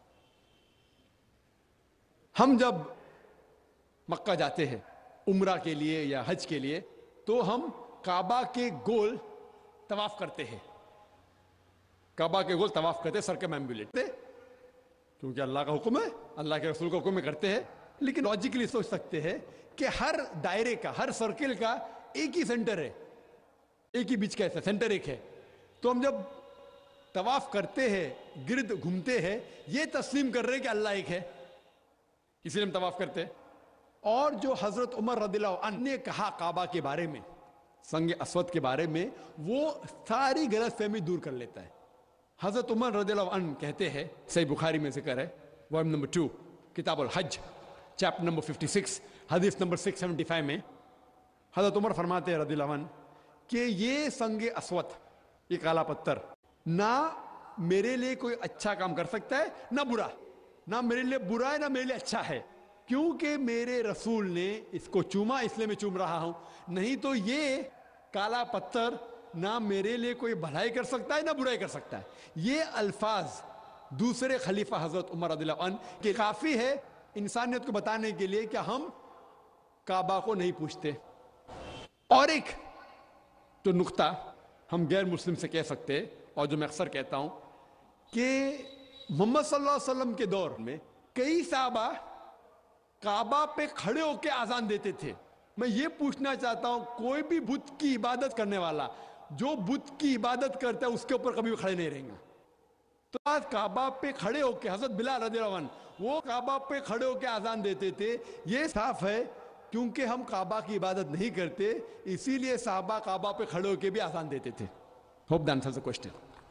हम जब मक्का जाते हैं उम्रा के लिए या हज के लिए तो हम काबा के गोल तवाफ करते हैं, काबा के गोल तवाफ करते हैं सरकमएम्बुलेट, क्योंकि अल्लाह का हुक्म है, अल्लाह के रसूल का हुक्म करते हैं। लेकिन लॉजिकली सोच सकते हैं कि हर दायरे का, हर सर्किल का एक ही सेंटर है, एक ही बीच का ऐसा सेंटर एक है। तो हम जब तवाफ करते हैं, गिर्द घूमते हैं, ये तस्लीम कर रहे हैं कि अल्लाह एक है, इसलिए हम तवाफ करते हैं। और जो हजरत उमर रदियल्लाहु अन्हु ने कहा काबा के बारे में, संग अस्वद के बारे में, वो सारी गलतफहमी दूर कर लेता है। हजरत उमर रदियल्लाहु अन्हु कहते हैं, सही बुखारी में जिक्र है, वॉल्यूम नंबर 2 किताब अल हज चैप्टर नंबर 56 हदीस नंबर 675 में हजरत उमर फरमाते हैं रदियल्लाहु अन्हु कि ये संग अस्वद, ये काला पत्थर, ना मेरे लिए कोई अच्छा काम कर सकता है ना बुरा, ना मेरे लिए बुरा है ना मेरे लिए अच्छा है, क्योंकि मेरे रसूल ने इसको चूमा इसलिए मैं चूम रहा हूं, नहीं तो ये काला पत्थर ना मेरे लिए कोई भलाई कर सकता है ना बुराई कर सकता है। ये अल्फाज दूसरे खलीफा हजरत उमर रदियल्लाहु अन्हु के काफी है इंसानियत को बताने के लिए कि हम काबा को नहीं पूछते। और एक तो नुक्ता हम गैर मुस्लिम से कह सकते हैं और जो मैं अक्सर कहता हूं कि मोहम्मद सल्लल्लाहु अलैहि वसल्लम के दौर में कई साहबा काबा पे खड़े होकर आजान देते थे। मैं ये पूछना चाहता हूं, कोई भी बुत की इबादत करने वाला जो बुत की इबादत करता है उसके ऊपर कभी भी खड़े नहीं रहेंगे। तो आज काबा पे खड़े होकर हजरत बिलाल रज़ियल्लाहु अन्हु वो काबा पे खड़े होकर आजान देते थे। ये साफ है क्योंकि हम काबा की इबादत नहीं करते, इसीलिए साहबा काबा पे खड़े होकर भी आजान देते थे। Hope that answers the question.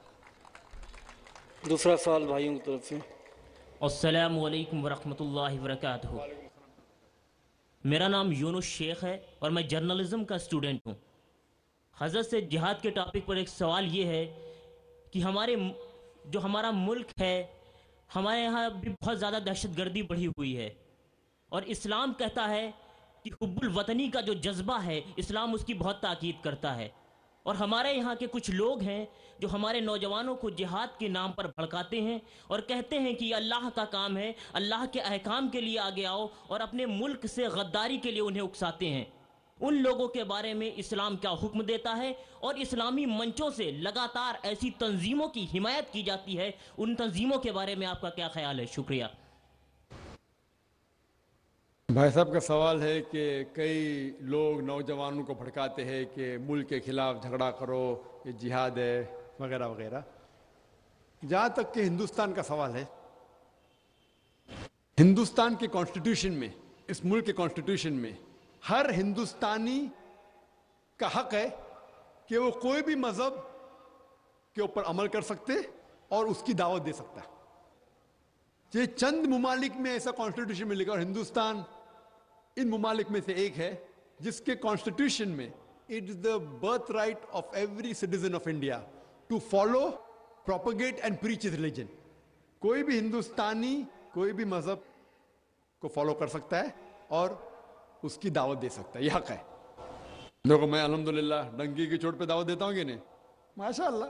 दूसरा सवाल भाइयों की तरफ से। अस्सलामु अलैकुम वरहमतुल्लाहि वबरकातुहू। मेरा नाम यूनुस शेख है और मैं जर्नलिज्म का स्टूडेंट हूँ। हज़रत से जिहाद के टॉपिक पर एक सवाल ये है कि हमारा मुल्क है, हमारे यहाँ भी बहुत ज़्यादा दहशतगर्दी बढ़ी हुई है और इस्लाम कहता है कि हुब्बुल वतनी का जो जज्बा है इस्लाम उसकी बहुत ताकीद करता है। और हमारे यहाँ के कुछ लोग हैं जो हमारे नौजवानों को जिहाद के नाम पर भड़काते हैं और कहते हैं कि अल्लाह का काम है, अल्लाह के अहकाम के लिए आगे आओ, और अपने मुल्क से गद्दारी के लिए उन्हें उकसाते हैं। उन लोगों के बारे में इस्लाम क्या हुक्म देता है? और इस्लामी मंचों से लगातार ऐसी तंजीमों की हिमायत की जाती है, उन तंजीमों के बारे में आपका क्या ख्याल है? शुक्रिया। भाई साहब का सवाल है कि कई लोग नौजवानों को भड़काते हैं कि मुल्क के खिलाफ झगड़ा करो, ये जिहाद है वगैरह वगैरह। जहाँ तक कि हिंदुस्तान का सवाल है, हिंदुस्तान के कॉन्स्टिट्यूशन में, इस मुल्क के कॉन्स्टिट्यूशन में हर हिंदुस्तानी का हक है कि वो कोई भी मजहब के ऊपर अमल कर सकते और उसकी दावत दे सकता है। ये चंद मुमालिक में ऐसा कॉन्स्टिट्यूशन में लिखा, और हिंदुस्तान इन मुमालिक में से एक है जिसके कॉन्स्टिट्यूशन में it is the birth right of every citizen of India to follow, propagate and preach his religion. कोई भी हिंदुस्तानी कोई भी मजहब को फॉलो कर सकता है और उसकी दावत दे सकता है, यह हक है। देखो मैं अल्हम्दुलिल्लाह डंकी की चोट पे दावत देता हूं कि नहीं? माशाअल्लाह।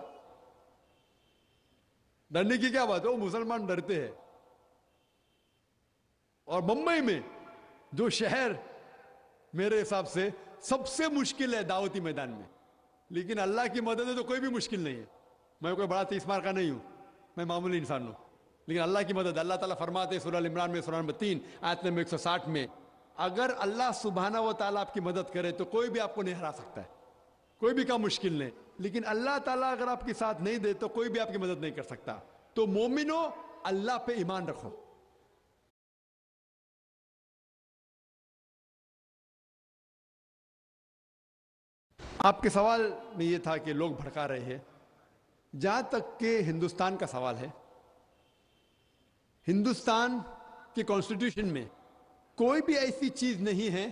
डरने की क्या बात है, वो मुसलमान डरते हैं। और मुंबई में जो शहर मेरे हिसाब से सबसे मुश्किल है दावती मैदान में, लेकिन अल्लाह की मदद है तो कोई भी मुश्किल नहीं है। मैं कोई बड़ा तीसमार का नहीं हूं, मैं मामूली इंसान हूं, लेकिन अल्लाह की मदद, अल्लाह ताला फरमाते सूरह अल इमरान में सूरह नंबर 3 आयत नंबर 160 में, अगर अल्लाह सुब्हाना व ताला आपकी मदद करे तो कोई भी आपको नहीं हरा सकता है, कोई भी काम मुश्किल नहीं। लेकिन अल्लाह ताला अगर आपके साथ नहीं दे तो कोई भी आपकी मदद नहीं कर सकता। तो मोमिनो अल्लाह पे ईमान रखो। آپ کے سوال میں یہ تھا کہ لوگ بھڑکا رہے ہیں. جہاں تک کہ ہندوستان کا سوال ہے، ہندوستان کے کانسٹیٹیوشن میں کوئی بھی ایسی چیز نہیں ہے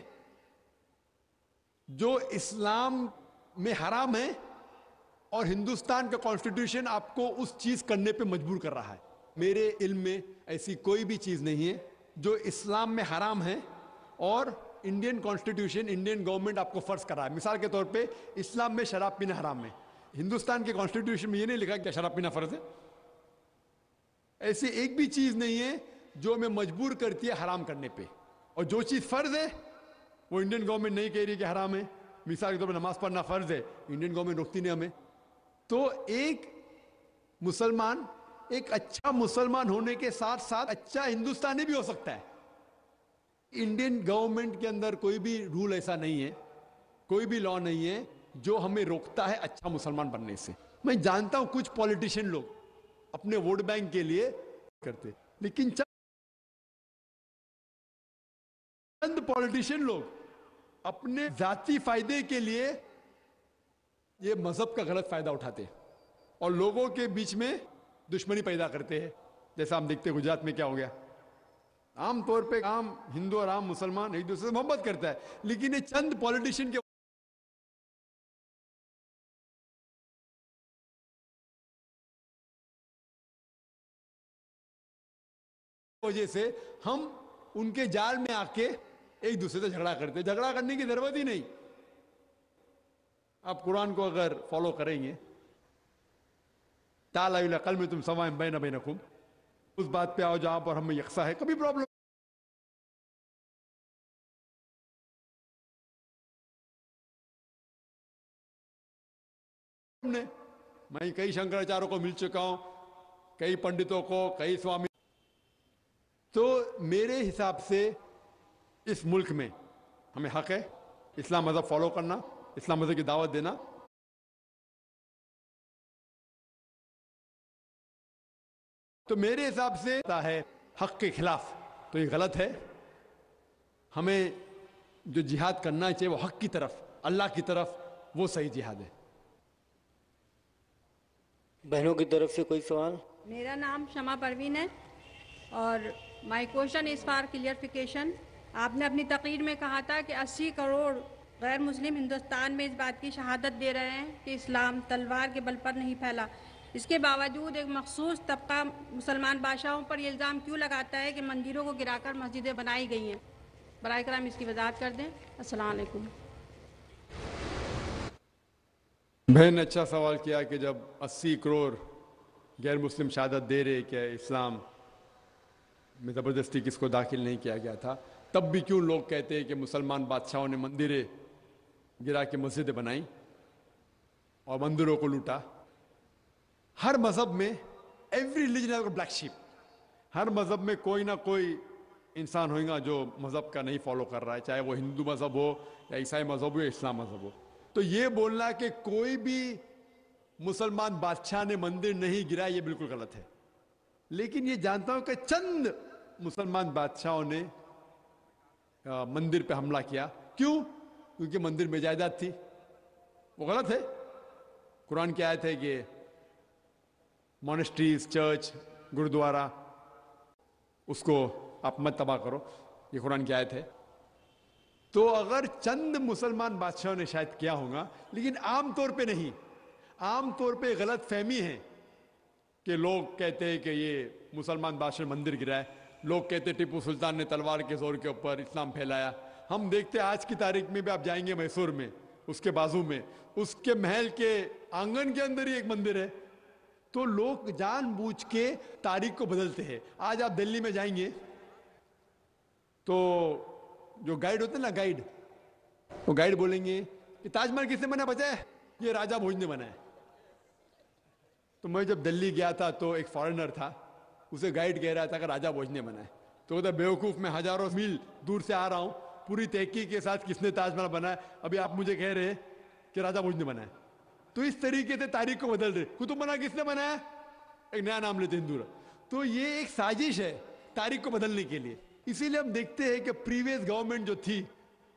جو اسلام میں حرام ہے اور ہندوستان کا کانسٹیٹیوشن آپ کو اس چیز کرنے پہ مجبور کر رہا ہے. میرے علم میں ایسی کوئی بھی چیز نہیں ہے جو اسلام میں حرام ہے اور انڈین کانسٹیٹیوشن، انڈین گورنمنٹ آپ کو فرض کر رہا ہے. مثال کے طور پہ اسلام میں شراب پینا حرام ہے، ہندوستان کے کانسٹیٹیوشن میں یہ نہیں لکھا کہ شراب پینا فرض ہے. ایسی ایک بھی چیز نہیں ہے جو ہمیں مجبور کرتی ہے حرام کرنے پہ، اور جو چیز فرض ہے وہ انڈین گورنمنٹ نہیں کہہ رہی کہ حرام ہے. مثال کے طور پہ نماز پڑھنا فرض ہے، انڈین گورنمنٹ روکتی نہیں ہمیں. تو ایک مسلمان ایک اچھا مسلمان ہونے کے ساتھ ساتھ اچھا ہندوستانی بھی ہو سکتا ہے. انڈین گورنمنٹ کے اندر کوئی بھی رول ایسا نہیں ہے، کوئی بھی لا نہیں ہے جو ہمیں روکتا ہے اچھا مسلمان بننے سے. میں جانتا ہوں کچھ پولیٹیشین لوگ اپنے ووٹ بینک کے لیے کرتے، لیکن چند پولیٹیشین لوگ اپنے ذاتی فائدے کے لیے یہ مذہب کا غلط فائدہ اٹھاتے اور لوگوں کے بیچ میں دشمنی پیدا کرتے ہیں. جیسا ہم دیکھتے ہیں گجرات میں کیا ہو گیا. عام طور پہ عام ہندو اور عام مسلمان ایک دوسرے سے محبت کرتا ہے، لیکن یہ چند پولیٹیشین کے وجہ سے ہم ان کے جال میں آ کے ایک دوسرے سے جھگڑا کرتے ہیں. جھگڑا کرنے کی ضرورت ہی نہیں. آپ قرآن کو اگر فالو کریں گے، تعالیٰ الی کلمۃ سواء بین بینکم، اس بات پہ آؤ جہاں پر ہم میں یکساں ہے. کبھی پرابلم میں کئی شنکراچاریوں کو مل چکا ہوں، کئی پنڈتوں کو، کئی سوامی. تو میرے حساب سے اس ملک میں ہمیں حق ہے اسلام مذہب فالو کرنا، اسلام مذہب کی دعوت دینا. تو میرے حساب سے ہے حق کے خلاف، تو یہ غلط ہے. ہمیں جو جہاد کرنا چاہیے وہ حق کی طرف، اللہ کی طرف، وہ صحیح جہاد ہے. بہنوں کی طرف سے کوئی سوال؟ میرا نام شمع پروین ہے اور my question is for clarification. آپ نے اپنی تقریر میں کہا تھا کہ 80 کروڑ غیر مسلم ہندوستان میں اس بات کی شہادت دے رہے ہیں کہ اسلام تلوار کے بل پر نہیں پھیلا. اس کے باوجود ایک مخصوص طبقہ مسلمان بادشاہوں پر یہ الزام کیوں لگاتا ہے کہ مندروں کو گرا کر مسجدیں بنائی گئی ہیں؟ برائے کرام اس کی وضاحت کر دیں. السلام علیکم. بہن نے اچھا سوال کیا کہ جب 80 کروڑ غیر مسلم شہادت دے رہے کہ اسلام میں زبردستی کس کو داخل نہیں کیا گیا تھا، تب بھی کیوں لوگ کہتے ہیں کہ مسلمان بادشاہوں نے مندریں گرا کے مسجدیں بنائیں اور مندروں کو لوٹا؟ ہر مذہب میں every religion has black sheep. ہر مذہب میں کوئی نہ کوئی انسان ہوگا جو مذہب کا نہیں فالو کر رہا ہے، چاہے وہ ہندو مذہب ہو یا عیسائی مذہب ہو یا اسلام مذہب ہو. تو یہ بولنا کہ کوئی بھی مسلمان بادشاہ نے مندر نہیں گرا، یہ بالکل غلط ہے. لیکن یہ جانتا ہوں کہ چند مسلمان بادشاہوں نے مندر پہ حملہ کیا. کیوں؟ کیونکہ مندر میں جائیداد تھی. وہ غلط ہے. قرآن کی آیت ہے کہ مونسٹریز، چرچ، گردوارا، اس کو آپ مت تباہ کرو. یہ قرآن کی آیت ہے. تو اگر چند مسلمان بادشاہوں نے شاید کیا ہوگا، لیکن عام طور پہ نہیں. عام طور پہ غلط فہمی ہے کہ لوگ کہتے ہیں کہ یہ مسلمان بادشاہ مندر گرا ہے. لوگ کہتے ہیں ٹیپو سلطان نے تلوار کے زور کے اوپر اسلام پھیلایا. ہم دیکھتے ہیں آج کی تاریخ میں بھی، آپ جائیں گے میسور میں، اس کے بازو میں، اس کے محل کے آنگن کے اندر ہی ایک مندر ہے. تو لوگ جان بوجھ کے تاریخ کو بدلتے ہیں. آج آپ دلی میں جائیں گے تو جو گائیڈ ہوتے ہیں نا، گائیڈ، وہ گائیڈ بولیں گے کہ تاج محل کس نے بنا بچا ہے؟ یہ راجہ بھوج نے بنا ہے. تو میں جب دلی گیا تھا تو ایک فارنر تھا، اسے گائیڈ کہہ رہا تھا کہ راجہ بھوج نے بنا ہے. تو کہتا بیوقوف، میں ہزاروں میل دور سے آ رہا ہوں، پوری تحقیق کے ساتھ کس نے تاج محل بنا ہے، ابھی آپ مجھے کہہ رہے ہیں کہ راجہ بھوج نے بنا ہے. تو اس طریقے سے تاریخ کو بدل رہے. قطب مینار کس نے بنایا؟ ایک نیا نام لیتے ہندو. تو یہ ایک سازش ہے تاریخ کو بدلنے کے لیے. اسی لیے ہم دیکھتے ہیں کہ پریویس گورنمنٹ جو تھی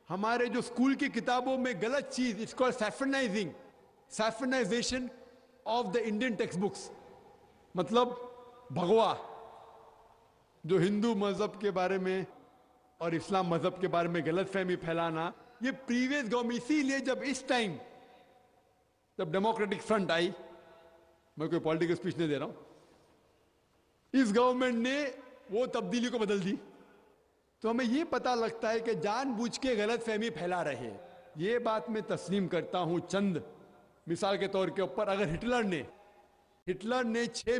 हमारे जो स्कूल की किताबों में गलत चीज, it's called saffronization of the Indian text books, मतलब भगवा, जो हिंदू मजहब के बारे में और इस्लाम मजहब के बारे में गलत फहमी फैलाना, ये प्रीवियस गवर्नमेंट, इसीलिए जब इस टाइम जब डेमोक्रेटिक फ्रंट आई, मैं कोई पॉलिटिकल स्पीच नहीं दे रहा हूं, इस गवर्नमेंट ने वो तब्दीली को बदल दी, तो हमें ये पता लगता है कि जानबूझ के गलत फहमी फैला रहे हैं। ये बात मैं तस्लीम करता हूं। चंद मिसाल के तौर के ऊपर, अगर हिटलर ने 6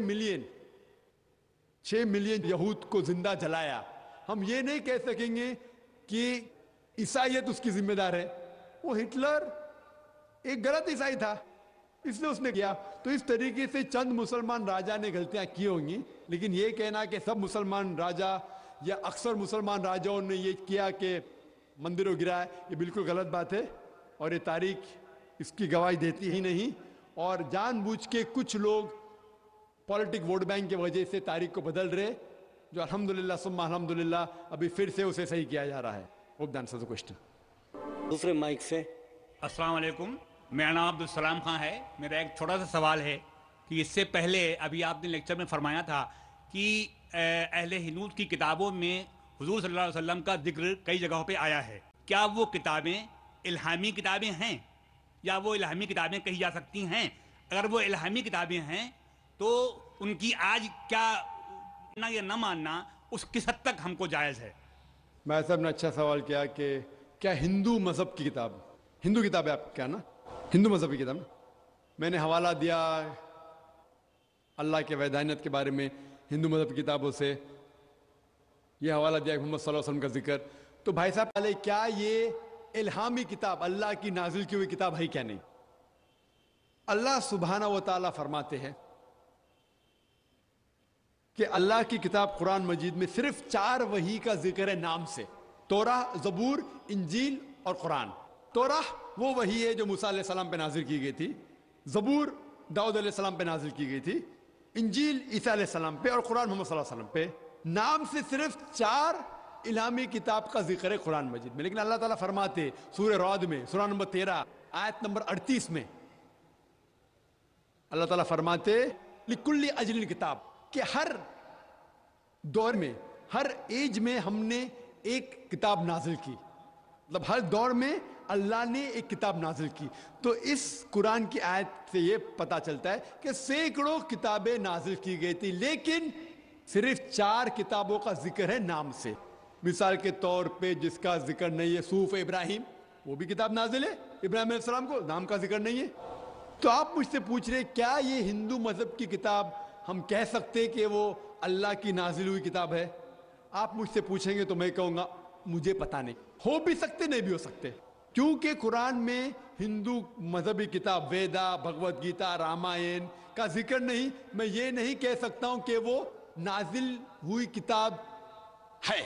मिलियन यहूद को जिंदा जलाया, हम ये नहीं कह सकेंगे कि ईसाईयत उसकी जिम्मेदार है। वो हिटलर एक गलत ईसाई था, इसलिए उसने किया। तो इस तरीके से चंद मुसलमान राजा ने गलतियां की होंगी, लेकिन ये कहना कि सब मुसलमान राजा या अक्सर मुसलमान राजाओं ने ये किया कि मंदिरों गिराए, ये बिल्कुल गलत बात है और ये तारीख इसकी गवाही देती ही नहीं। और जानबूझ के कुछ लोग पॉलिटिक वोट बैंक की वजह से तारीख को बदल रहे, जो अल्हम्दुलिल्लाह सुम्मा अल्हम्दुलिल्लाह अभी फिर से उसे सही किया जा रहा है। Hope that answers the question. दूसरे माइक से। अस्सलाम वालेकुम, मेरा नाम अब्दुल सलाम खान है। मेरा एक छोटा सा सवाल है कि इससे पहले अभी आपने लेक्चर में फरमाया था कि अहले हिनूद की किताबों में हुजूर सल्लल्लाहु अलैहि वसल्लम का जिक्र कई जगहों पे आया है। क्या वो किताबें इल्हामी किताबें हैं या वो इल्हामी किताबें कही जा सकती हैं? अगर वो इल्हामी किताबें हैं तो उनकी आज क्या ना या न मानना उस किस हद तक हमको जायज़ है? मैं साहब ने अच्छा सवाल किया कि क्या हिंदू मजहब की किताब, हिंदू किताब है आप क्या ना, हिंदू मजहब की किताब, मैंने हवाला दिया अल्लाह के वैदानियत के बारे में हिंदू मजहब की किताबों से, ये हवाला दिया मोहम्मद सल्लल्लाहु अलैहि वसल्लम का जिक्र। तो भाई साहब पहले क्या ये इल्हामी किताब अल्लाह की नाजिल की हुई किताब है क्या नहीं? अल्लाह सुब्हाना व तआला फरमाते हैं कि अल्लाह की किताब कुरान मजीद में सिर्फ 4 वही का जिक्र है नाम से, तौराह, ज़बूर, इंजील और कुरान। तौराह वो वही है जो मूसा अलैहिस्सलाम पे नाजिल की गई थी, ज़बूर दाऊद अलैहिस्सलाम पे नाजिल की गई थी, इंजील ईसा अलैहिस्सलाम पे और कुरान मोहम्मद सल्लल्लाहु अलैहि वसल्लम पे। नाम से सिर्फ 4 इल्हामी किताब का जिक्र है कुरान मजीद में। लेकिन अल्लाह ताला फरमाते सूरह रअद में सूरह नंबर 13 आयत नंबर 38 में अल्लाह ताला फरमाते लिकुल्ली अजलिन किताब, कि हर दौर में, हर एज में हमने एक किताब नाजिल की, मतलब हर दौर में अल्लाह ने एक किताब नाजिल की। तो इस कुरान की आयत से ये पता चलता है कि सैकड़ों किताबें नाजिल की गई थी, लेकिन सिर्फ 4 किताबों का जिक्र है नाम से। मिसाल के तौर पे जिसका जिक्र नहीं है सूफ इब्राहिम, वो भी किताब नाजिल है, इब्राहिम अलैहिस्सलाम को नाम का जिक्र नहीं है। तो आप मुझसे पूछ रहे क्या ये हिंदू मजहब की किताब हम कह सकते कि वो अल्लाह की नाजिल हुई किताब है? आप मुझसे पूछेंगे तो मैं कहूंगा मुझे पता नहीं, हो भी सकते नहीं भी हो सकते, क्योंकि कुरान में हिंदू मजहबी किताब वेदा, भगवत गीता, रामायण का जिक्र नहीं। मैं ये नहीं कह सकता हूं कि वो नाजिल हुई किताब है।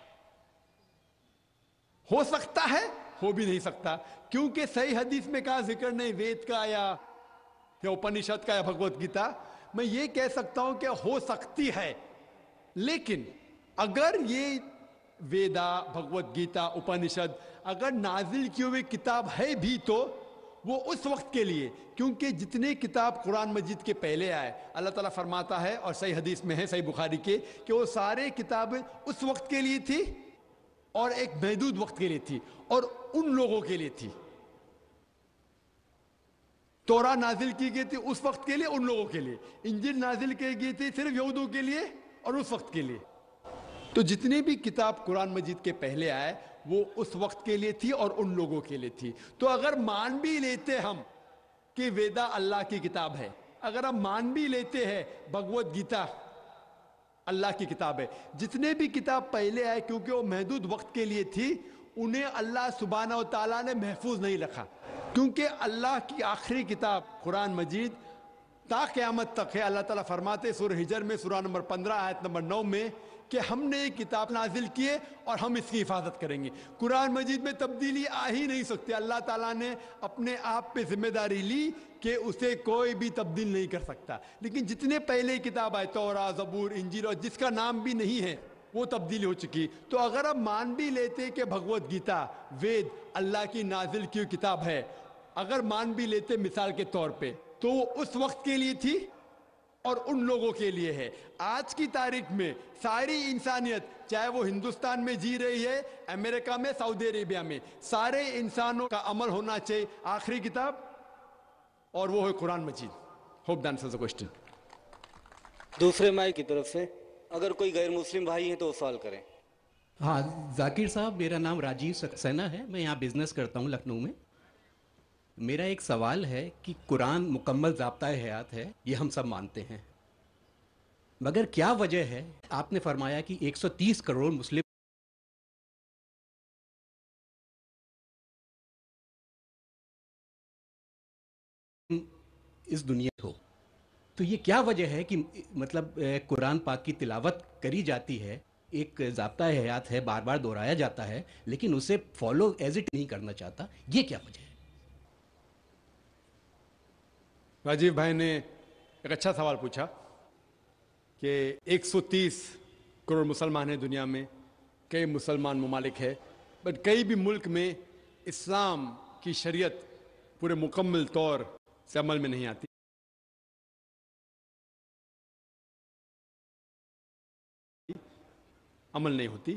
हो सकता है, हो भी नहीं सकता, क्योंकि सही हदीस में कहा जिक्र नहीं वेद का या उपनिषद का या भगवत गीता। मैं ये कह सकता हूं कि हो सकती है, लेकिन अगर ये वेदा, भगवत गीता, उपनिषद अगर नाजिल की हुई किताब है भी तो वो उस वक्त के लिए, क्योंकि जितने किताब कुरान मजीद के पहले आए अल्लाह ताला फरमाता है और सही हदीस में है सही बुखारी के कि वो सारे किताबें उस वक्त के लिए थी और एक महदूद वक्त के लिए थी और उन लोगों के लिए थी। तौरा नाजिल की गई थी उस वक्त के लिए, उन लोगों के लिए। इंजील नाजिल की गई थी सिर्फ यहूदियों के लिए और उस वक्त के लिए। तो जितनी भी किताब कुरान मजीद के पहले आए वो उस वक्त के लिए थी और उन लोगों के लिए थी। तो अगर मान भी लेते हम कि वेदा अल्लाह की किताब है, अगर हम मान भी लेते हैं भगवत गीता अल्लाह की किताब है, जितने भी किताब पहले आए क्योंकि वो महदूद वक्त के लिए थी, उन्हें अल्लाह सुब्हाना व तआला ने महफूज नहीं रखा, क्योंकि अल्लाह की आखिरी किताब कुरान मजीद ता क़यामत तक है। अल्लाह ताला फरमाते सूरह हिजर में सूरह नंबर 15 आयत नंबर 9 में कि हमने ये किताब नाजिल किए और हम इसकी हिफाजत करेंगे। कुरान मजीद में तब्दीली आ ही नहीं सकती। अल्लाह ताला ने अपने आप पे जिम्मेदारी ली कि उसे कोई भी तब्दील नहीं कर सकता। लेकिन जितने पहले किताब आए तौरा, ज़बूर, इंजील और जिसका नाम भी नहीं है وہ تبدیلی ہو چکی. تو اگر آپ مان بھی لیتے کہ بھگوت گیتا وید اللہ کی نازل کی کتاب ہے, اگر مان بھی لیتے مثال کے طور پہ, تو وہ اس وقت کے لیے تھی اور ان لوگوں کے لیے ہے. آج کی تاریخ میں ساری انسانیت, چاہے وہ ہندوستان میں جی رہی ہے, امریکہ میں, سعودی عربیہ میں, سارے انسانوں کا عمل ہونا چاہیے آخری کتاب, اور وہ ہے Quran Majeed. Hope that answers the question. دوسرے مائک کی طرف سے اگر کوئی غیر مسلم بھائی ہیں تو وہ سوال کریں. ہاں ذاکر صاحب, میرا نام راجیو سکسینہ ہے, میں یہاں بزنس کرتا ہوں لکھنؤ میں. میرا ایک سوال ہے کہ قرآن مکمل ضابطۂ حیات ہے, یہ ہم سب مانتے ہیں, مگر کیا وجہ ہے, آپ نے فرمایا کہ 130 کروڑ مسلم اس دنیا ہو, تو یہ کیا وجہ ہے کہ مطلب قرآن پاک کی تلاوت کری جاتی ہے, ایک ضابطۂ حیات ہے, بار بار دہرایا جاتا ہے, لیکن اسے فالو ایز اٹ نہیں کرنا چاہتا, یہ کیا وجہ ہے؟ راجیو بھائی نے ایک اچھا سوال پوچھا کہ 130 کروڑ مسلمان ہیں دنیا میں, کئی مسلمان ممالک ہے, بٹ کئی بھی ملک میں اسلام کی شریعت پورے مکمل طور سے عمل میں نہیں آتی. عمل نہیں ہوتی.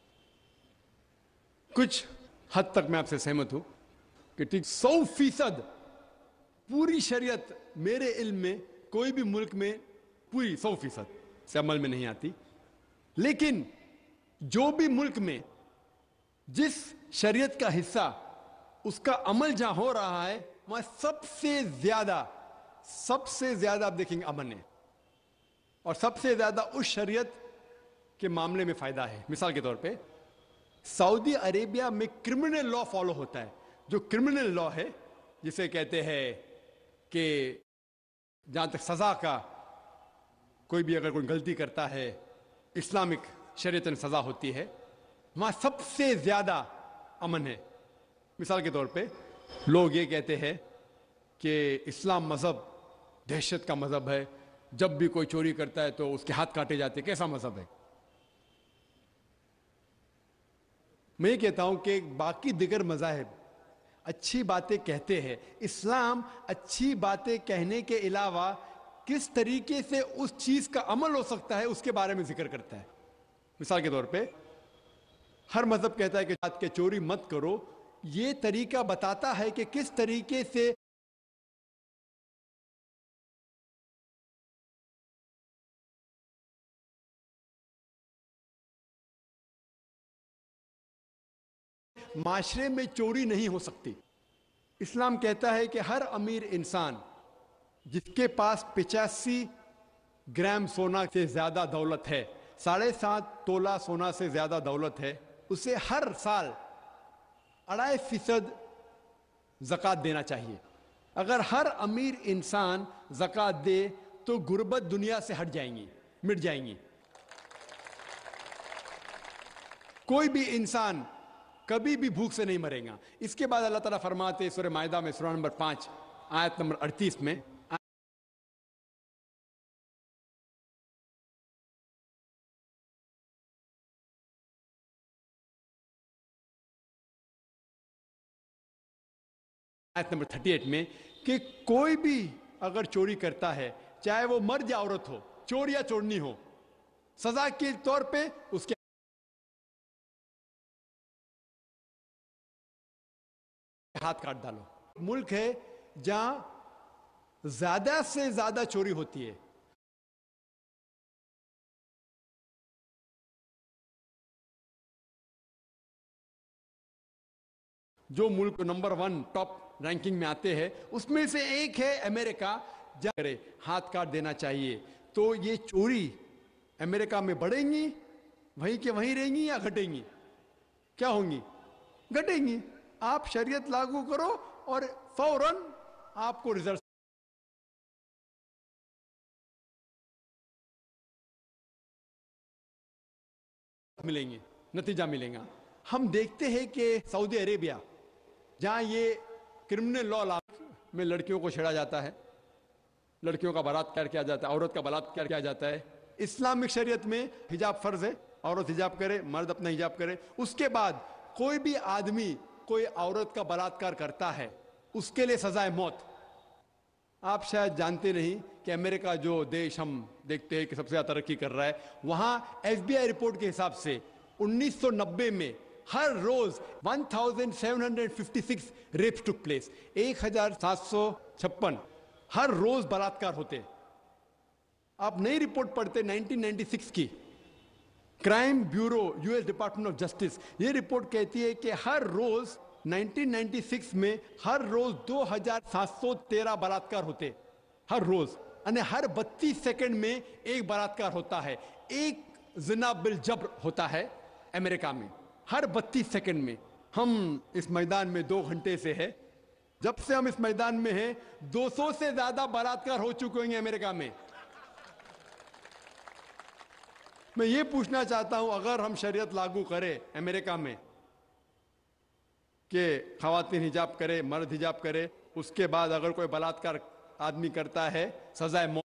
کچھ حد تک میں آپ سے سہمت ہوں کہ ٹھیک 100% پوری شریعت میرے علم میں کوئی بھی ملک میں پوری 100% سے عمل میں نہیں آتی. لیکن جو بھی ملک میں جس شریعت کا حصہ اس کا عمل جہاں ہو رہا ہے, وہاں سب سے زیادہ آپ دیکھیں گے امن ہے, اور سب سے زیادہ اس شریعت کے معاملے میں فائدہ ہے. مثال کے طور پہ سعودی عربیہ میں کرمنل لا فالو ہوتا ہے. جو کرمنل لا ہے, جسے کہتے ہیں کہ جہاں تک سزا کا, کوئی بھی اگر کوئی غلطی کرتا ہے اسلامک شریعت میں سزا ہوتی ہے, وہاں سب سے زیادہ امن ہے. مثال کے طور پہ لوگ یہ کہتے ہیں کہ اسلام مذہب دہشت کا مذہب ہے, جب بھی کوئی چوری کرتا ہے تو اس کے ہاتھ کاٹے جاتے ہیں. کیسا مذہب ہے؟ میں یہ کہتا ہوں کہ باقی دیگر مذاہب اچھی باتیں کہتے ہیں, اسلام اچھی باتیں کہنے کے علاوہ کس طریقے سے اس چیز کا عمل ہو سکتا ہے اس کے بارے میں ذکر کرتا ہے. مثال کے طور پہ ہر مذہب کہتا ہے کہ رات کے چوری مت کرو, یہ طریقہ بتاتا ہے کہ کس طریقے سے معاشرے میں چوری نہیں ہو سکتی. اسلام کہتا ہے کہ ہر امیر انسان جس کے پاس 85 گرام سونا سے زیادہ دولت ہے, 7.5 تولہ سونا سے زیادہ دولت ہے, اسے ہر سال 2.5% زکوٰۃ دینا چاہیے. اگر ہر امیر انسان زکوٰۃ دے تو غربت دنیا سے ہٹ جائیں گی, مٹ جائیں گی. کوئی بھی انسان کبھی بھی بھوک سے نہیں مرے گا. اس کے بعد اللہ تعالیٰ فرماتے سورہ مائدہ میں سورہ نمبر 5 آیت نمبر 38 میں, آیت نمبر 38 میں, کہ کوئی بھی اگر چوری کرتا ہے, چاہے وہ مرد یا عورت ہو, چور یا چورنی ہو, سزا کے طور پہ اس کے ہاتھ کاٹ ڈالو. ملک ہے جہاں زیادہ سے زیادہ چوری ہوتی ہے. جو ملک نمبر 1 ٹاپ رینکنگ میں آتے ہیں اس میں سے ایک ہے امریکہ. جہاں کرے ہاتھ کاٹ دینا چاہیے. تو یہ چوری امریکہ میں بڑھیں گی, وہیں کے وہیں رہیں گی, یا گھٹیں گی؟ کیا ہوں گی؟ گھٹیں گی. آپ شریعت لاگو کرو اور فوراً آپ کو رزلٹ ملیں گے, نتیجہ ملے گا. ہم دیکھتے ہیں کہ سعودی عربیہ جہاں یہ کرمنل لا میں لڑکیوں کو چھیڑا جاتا ہے, لڑکیوں کا بلاৎکار کیا جاتا ہے, عورت کا بلاৎکار کیا جاتا ہے. اسلامک شریعت میں حجاب فرض ہے, عورت حجاب کرے, مرد اپنا حجاب کرے. اس کے بعد کوئی بھی آدمی کوئی عورت کا بلاत्कार کرتا ہے اس کے لیے سزائے موت. آپ شاید جانتے نہیں کہ امریکہ جو دیش ہم دیکھتے ہیں کہ سب سے زیادہ ترقی کر رہا ہے, وہاں FBI رپورٹ کے حساب سے 1990 میں ہر روز 1756 ریپس ٹک پلیس, 1756 ہر روز بلاत्कार ہوتے. آپ نئی رپورٹ پڑھتے 1996 کی, crime bureau US department of justice, یہ رپورٹ کہتی ہے کہ ہر روز 1996 میں ہر روز 2713 بلاत्कार ہوتے ہر روز, یعنی ہر 32 سیکنڈ میں ایک بلاत्कार ہوتا ہے. ایک زنا بالجبر ہوتا ہے امریکہ میں ہر 32 سیکنڈ میں. ہم اس میدان میں 2 گھنٹے سے ہے, جب سے ہم اس میدان میں ہیں 200 سے زیادہ بلاत्कार ہو چکے ہیں امریکہ میں. میں یہ پوچھنا چاہتا ہوں, اگر ہم شریعت لاگو کرے امریکہ میں کہ خواتین حجاب کرے, مرد حجاب کرے, اس کے بعد اگر کوئی بلاत्कार آدمی کرتا ہے سزائے موت.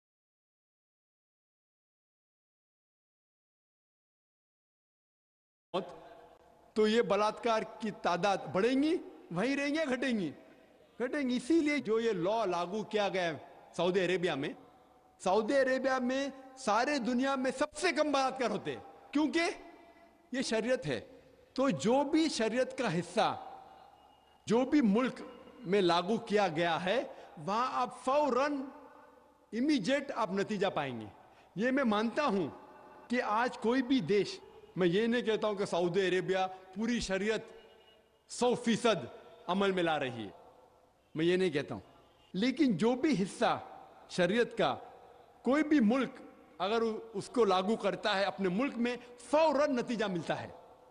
تو یہ بلاत्کار کی تعداد بڑھیں گی, وہیں رہیں گے, گھٹیں گی؟ گھٹیں گی. اسی لیے جو یہ لا لاگو کیا گیا سعودی عربیہ میں, سعودی عربیہ میں سارے دنیا میں سب سے کم بلاत्کار ہوتے کیونکہ یہ شریعت ہے. تو جو بھی شریعت کا حصہ جو بھی ملک میں لاگو کیا گیا ہے وہاں آپ فوراً امیجیٹ آپ نتیجہ پائیں گے. یہ میں مانتا ہوں کہ آج کوئی بھی دیش, میں یہ نہیں کہتا ہوں کہ سعودی عربیہ پوری شریعت 100% عمل میں لا رہی ہے, میں یہ نہیں کہتا ہوں, لیکن جو بھی حصہ شریعت کا کوئی بھی ملک اگر اس کو لاگو کرتا ہے اپنے ملک میں فوراً نتیجہ ملتا ہے.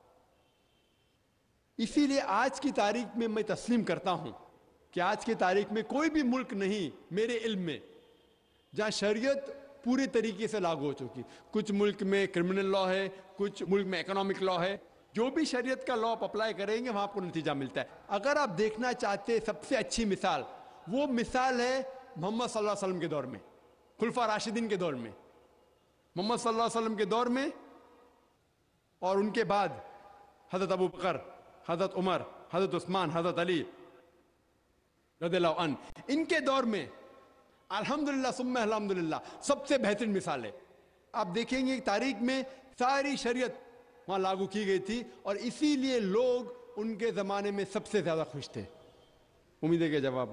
اسی لیے آج کی تاریخ میں میں تسلیم کرتا ہوں کہ آج کی تاریخ میں کوئی بھی ملک نہیں میرے علم میں جہاں شریعت پورے طریقے سے لاگو ہو چکی. کچھ ملک میں کرمنل لا ہے, کچھ ملک میں اکنامک لا ہے, جو بھی شریعت کا لا آپ اپلائی کریں گے وہاں آپ کو نتیجہ ملتا ہے. اگر آپ دیکھنا چاہتے سب سے اچھی مثال, وہ مثال ہے محمد صلی اللہ علیہ وسلم کے دور میں, خلفاء راشدین کے دور میں. محمد صلی اللہ علیہ وسلم کے دور میں اور ان کے بعد حضرت ابو بکر, حضرت عمر, حضرت عثمان, حضرت علی رضی اللہ عنہ, ان کے دور میں الحمدللہ ثم الحمدللہ سب سے بہترین مثال ہے. آپ دیکھیں گے تاریخ میں ساری شریعت وہاں لاگو کی گئی تھی اور اسی لیے لوگ ان کے زمانے میں سب سے زیادہ خوش تھے. امید ہے کہ جواب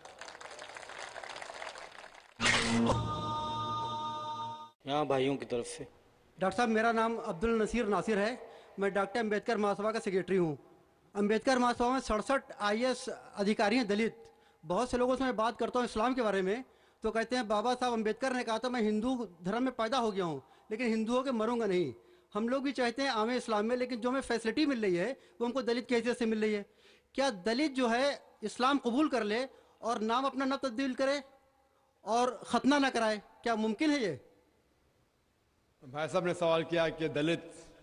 یہاں بھائیوں کی طرف سے. ڈاکٹر صاحب میرا نام عبد النصیر ناصر ہے, میں ڈاکٹر امبیڈکر مہاسبھا کا سیکریٹری ہوں. امبیڈکر مہاسبھا میں 67 IAS ادھیکاری ہیں دلت. بہت سے لوگوں سے میں بات کرتا ہوں اسلام کے بارے میں تو کہتے ہیں بابا صاحب امبیڈکر نے کہا تھا میں ہندو دھرم میں پیدا ہو گیا ہوں لیکن ہندوؤں کے مروں گا نہیں. ہم لوگ بھی چاہتے ہیں عام اسلام میں, لیکن جو ہمیں فیسلٹی مل رہی ہے وہ ہم کو دلت کی حیثیت سے مل رہی ہے. کیا دلت جو ہے اسلام قبول کر لے اور نام اپنا نہ تبدیل کرے اور ختنہ نہ کرائے, کیا ممکن ہے یہ؟ بھائی صاحب نے سوال کیا کہ دلت,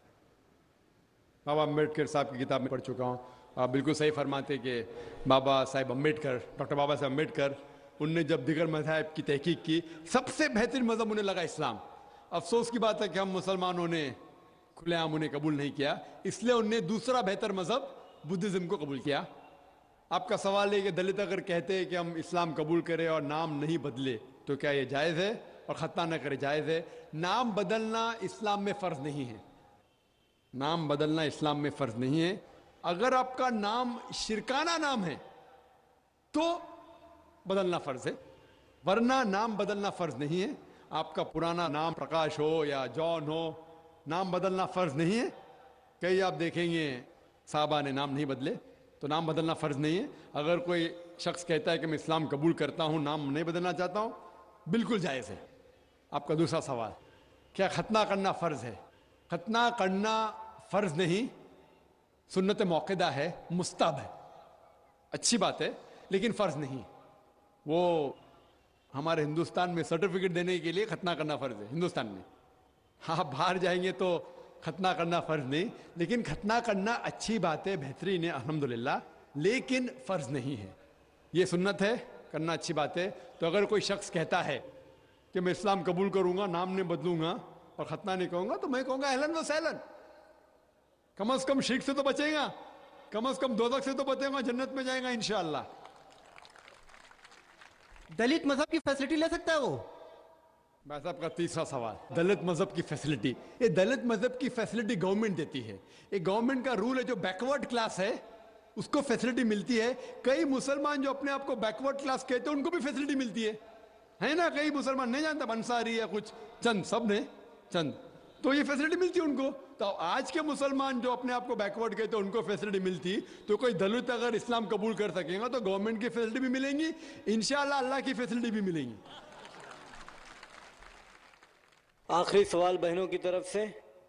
بابا امبیڈکر صاحب کی کتاب میں پڑھ چکا ہوں. آپ بالکل صحیح فرماتے کہ بابا صاحب امبیڈکر, ڈاکٹر بابا صاحب امبیڈکر, ان نے جب دیگر مذاہب کی تحقیق کی سب سے بہترین مذہب انہیں لگا اسلام. افسوس کی بات ہے کہ ہم مسلمانوں نے کھلے عام انہیں قبول نہیں کیا, اس لیے انہوں نے دوسرا بہتر مذہب بدھزم کو قبول کیا. آپ کا سوال ہے کہ دلت اگر کہتے ہیں کہ ہم اسلام قبول کریں اور نام نہیں بدلے تو کیا یہ جائز ہے, اور ختنہ نہ کرے جائز ہے؟ نام بدلنا اسلام میں فرض نہیں ہے, نام بدلنا اسلام میں فرض نہیں ہے. اگر آپ کا نام شرکانہ نام ہے تو بدلنا فرض ہے, ورنہ نام بدلنا فرض نہیں ہے. آپ کا پرانا نام پرکاش ہو یا جان ہو, نام بدلنا فرض نہیں ہے. کئی آپ دیکھیں گے صحابہ نے نام نہیں بدلے, تو نام بدلنا فرض نہیں ہے. اگر کوئی شخص کہتا ہے کہ میں اسلام قبول کرتا ہوں, نام نہیں بدلنا چاہتا ہوں, بالکل جائز ہے. آپ کا دوسرا سوال, کیا ختنہ کرنا فرض ہے؟ ختنہ کرنا فرض نہیں, سنت موقدہ ہے, مستحب ہے, اچھی بات ہے, لیکن فرض نہیں. وہ ہمارے ہندوستان میں سرٹیفکیٹ دینے کے لیے ختنہ کرنا فرض ہے ہندوستان میں. آپ باہر جائیں گے تو ختنہ کرنا فرض نہیں, لیکن ختنہ کرنا اچھی بات ہے, بہترین ہے الحمدللہ, لیکن فرض نہیں ہے. یہ سنت ہے, کرنا اچھی بات ہے. تو اگر کوئی شخص کہتا ہے کہ میں اسلام قبول کروں گا, نام نہیں بدلوں گا اور ختنہ نہیں کہوں گا تو میں کہوں گا اہلن و سہلن. کم از کم شرک سے تو بچے گا, کم از کم دوزخ سے تو بچے گا, جنت میں جائے گا انشاءاللہ. دلت مذہب کی فیسلٹی لے سکتا ہے وہ؟ بھائی صاحب کا تیسرا سوال, دلت مذہب کی فیسلٹی. یہ دلت مذہب کی فیسلٹی گورنمنٹ دیتی ہے. یہ گورنمنٹ کا رول ہے, جو بیکورڈ کلاس ہے اس کو فیسلٹی ملتی ہے. کئی مسلمان جو اپنے آپ کو بیکورڈ کلاس کہتے ہیں ان کو بھی فیسلٹی ملتی ہے نا. کئی مسلمان نہیں جانتا, انصاری ہے کچھ چند, سب نے چند, تو یہ فیسلٹی ملتی ہے ان کو. تو آج کے مسلمان جو اپنے آپ کو بیکورڈ کہتے ہیں ان کو فیسلٹی ملتی, تو کوئی دلت اگر اسلام قبول کر سکے گا تو گورنمنٹ کی فیسلٹی بھی ملیں گی انشاءاللہ, اللہ کی فیسلٹی بھی ملیں گی. آخری سوال بہنوں کی طرف سے.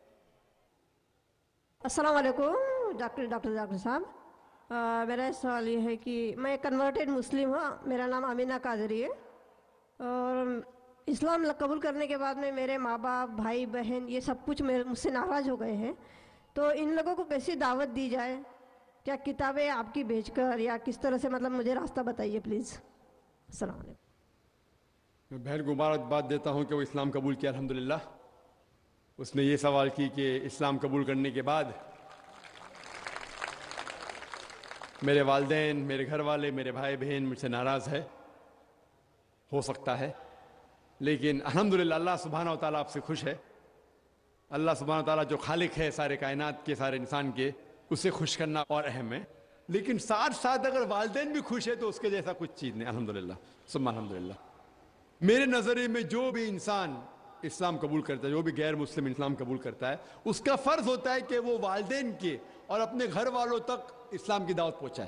السلام علیکم ڈاکٹر صاحب. میرا سوال یہ ہے کہ میں کنورٹڈ مسلم ہوں, میرا نام امینہ قادری ہے, اور اسلام قبول کرنے کے بعد میں میرے ماں باپ بھائی بہن یہ سب کچھ مجھ سے ناراض ہو گئے ہیں. تو ان لوگوں کو کیسی دعوت دی جائے؟ کیا کتابیں آپ کی بھیج کر یا کس طرح سے, مطلب مجھے راستہ بتائیے پلیز. السلام علیکم. میں بہن کو مبارکباد دیتا ہوں کہ وہ اسلام قبول کیا الحمدللہ. اس نے یہ سوال کی کہ اسلام قبول کرنے کے بعد میرے والدین, میرے گھر والے, میرے بھائی بہن مجھ سے ناراض ہے. ہو سکتا ہے, لیکن الحمدللہ اللہ سبحانہ و تعالیٰ آپ سے خوش ہے. اللہ سبحانہ و تعالیٰ جو خالق ہے سارے کائنات کے, سارے انسان کے, اسے خوش کرنا اور اہم ہے. لیکن ساتھ ساتھ اگر والدین بھی خوش ہے تو اس کے جیسا کچھ چیز نہیں الحمدللہ ثم الحمدللہ. میرے نظریے میں جو بھی انسان اسلام قبول کرتا ہے, جو بھی غیر مسلم اسلام قبول کرتا ہے, اس کا فرض ہوتا ہے کہ وہ والدین کے اور اپنے گھر والوں تک اسلام کی دعوت پہنچائے.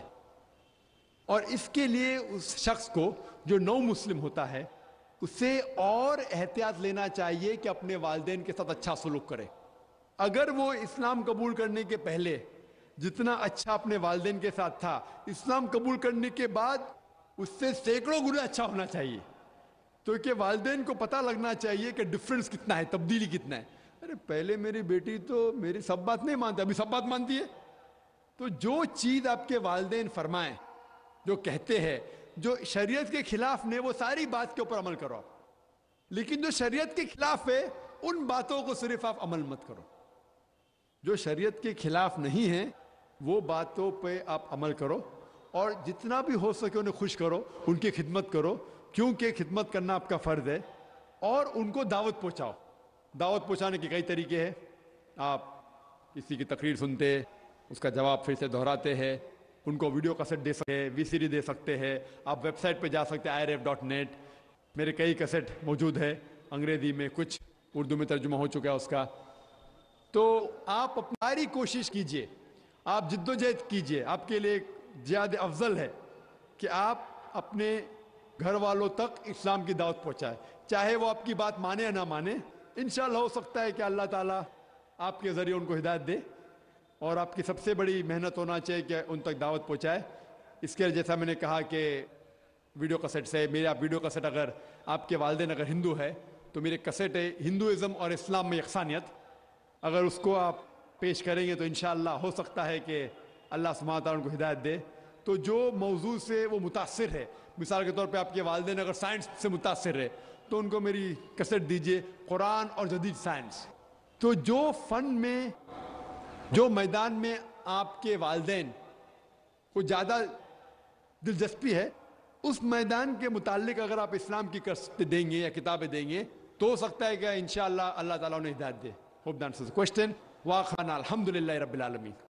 اور اس کے لیے اس شخص کو جو نو مسلم ہوتا ہے اسے اور احتیاط لینا چاہیے کہ اپنے والدین کے ساتھ اچھا سلوک کرے. اگر وہ اسلام قبول کرنے کے پہلے جتنا اچھا اپنے والدین کے ساتھ تھا, اسلام قبول کرنے کے بعد اس سے سینکڑوں گنا اچھا ہونا چاہیے. تو کہ والدین کو پتہ لگنا چاہیے کہ ڈفرنس کتنا ہے, تبدیلی کتنا ہے. ارے پہلے میری بیٹی تو میری سب بات نہیں مانتی, ابھی سب بات مانتی ہے. تو جو چیز آپ کے والدین فرمائیں, جو کہتے ہیں, جو شریعت کے خلاف نے, وہ ساری بات کے اوپر عمل کرو. لیکن جو شریعت کے خلاف ہے ان باتوں کو صرف آپ عمل مت کرو. جو شریعت کے خلاف نہیں ہیں وہ باتوں پہ آپ عمل کرو, اور جتنا بھی ہو سکے انہیں خوش کرو, ان کی خدمت کرو, کیونکہ خدمت کرنا آپ کا فرض ہے. اور ان کو دعوت پہنچاؤ. دعوت پہنچانے کے کئی طریقے ہیں. آپ کسی کی تقریر سنتے, اس کا جواب پھر سے دہراتے ہیں, ان کو ویڈیو کیسٹ دے سکتے ہیں, وی سی ڈی دے سکتے ہیں. آپ ویب سائٹ پہ جا سکتے ہیں iref.net, میرے کئی کیسٹ موجود ہے, انگریزی میں, کچھ اردو میں ترجمہ ہو چکا ہے اس کا. تو آپ اپنی کوشش کیجئے, آپ جد و جہد کیجئے. آپ کے لیے زیادہ افضل ہے کہ آپ اپنے گھر والوں تک اسلام کی دعوت پہنچائے, چاہے وہ آپ کی بات مانے یا نہ مانے. انشاءاللہ ہو سکتا ہے کہ اللہ تعالیٰ آپ کے ذریعے ان کو ہدایت دے, اور آپ کی سب سے بڑی محنت ہونا چاہیے کہ ان تک دعوت پہنچائے. اس کے جیسا میں نے کہا کہ ویڈیو کیسٹ سے, میرے آپ ویڈیو کیسٹ, اگر آپ کے والدین اگر ہندو ہے تو میرے کیسٹ ہے ہندوازم اور اسلام میں یکسانیت, اگر اس کو آپ پیش کریں گے تو انشاءاللہ ہو سکتا ہے کہ اللہ سبحانہ تعالیٰ ان کو ہدایت دے. تو جو موضوع سے وہ متاثر ہے, مثال کے طور پہ آپ کے والدین اگر سائنس سے متاثر ہے تو ان کو میری کیسٹ دیجئے, قرآن اور جدید سائنس. تو جو فن میں, جو میدان میں آپ کے والدین کو زیادہ دلچسپی ہے, اس میدان کے متعلق اگر آپ اسلام کی کیسٹ دیں گے یا کتابیں دیں گے تو ہو سکتا ہے کہ انشاءاللہ اللہ تعالیٰ انہیں ہدایت دے. Hope that answers the question. واخانا الحمدللہ رب العالمین.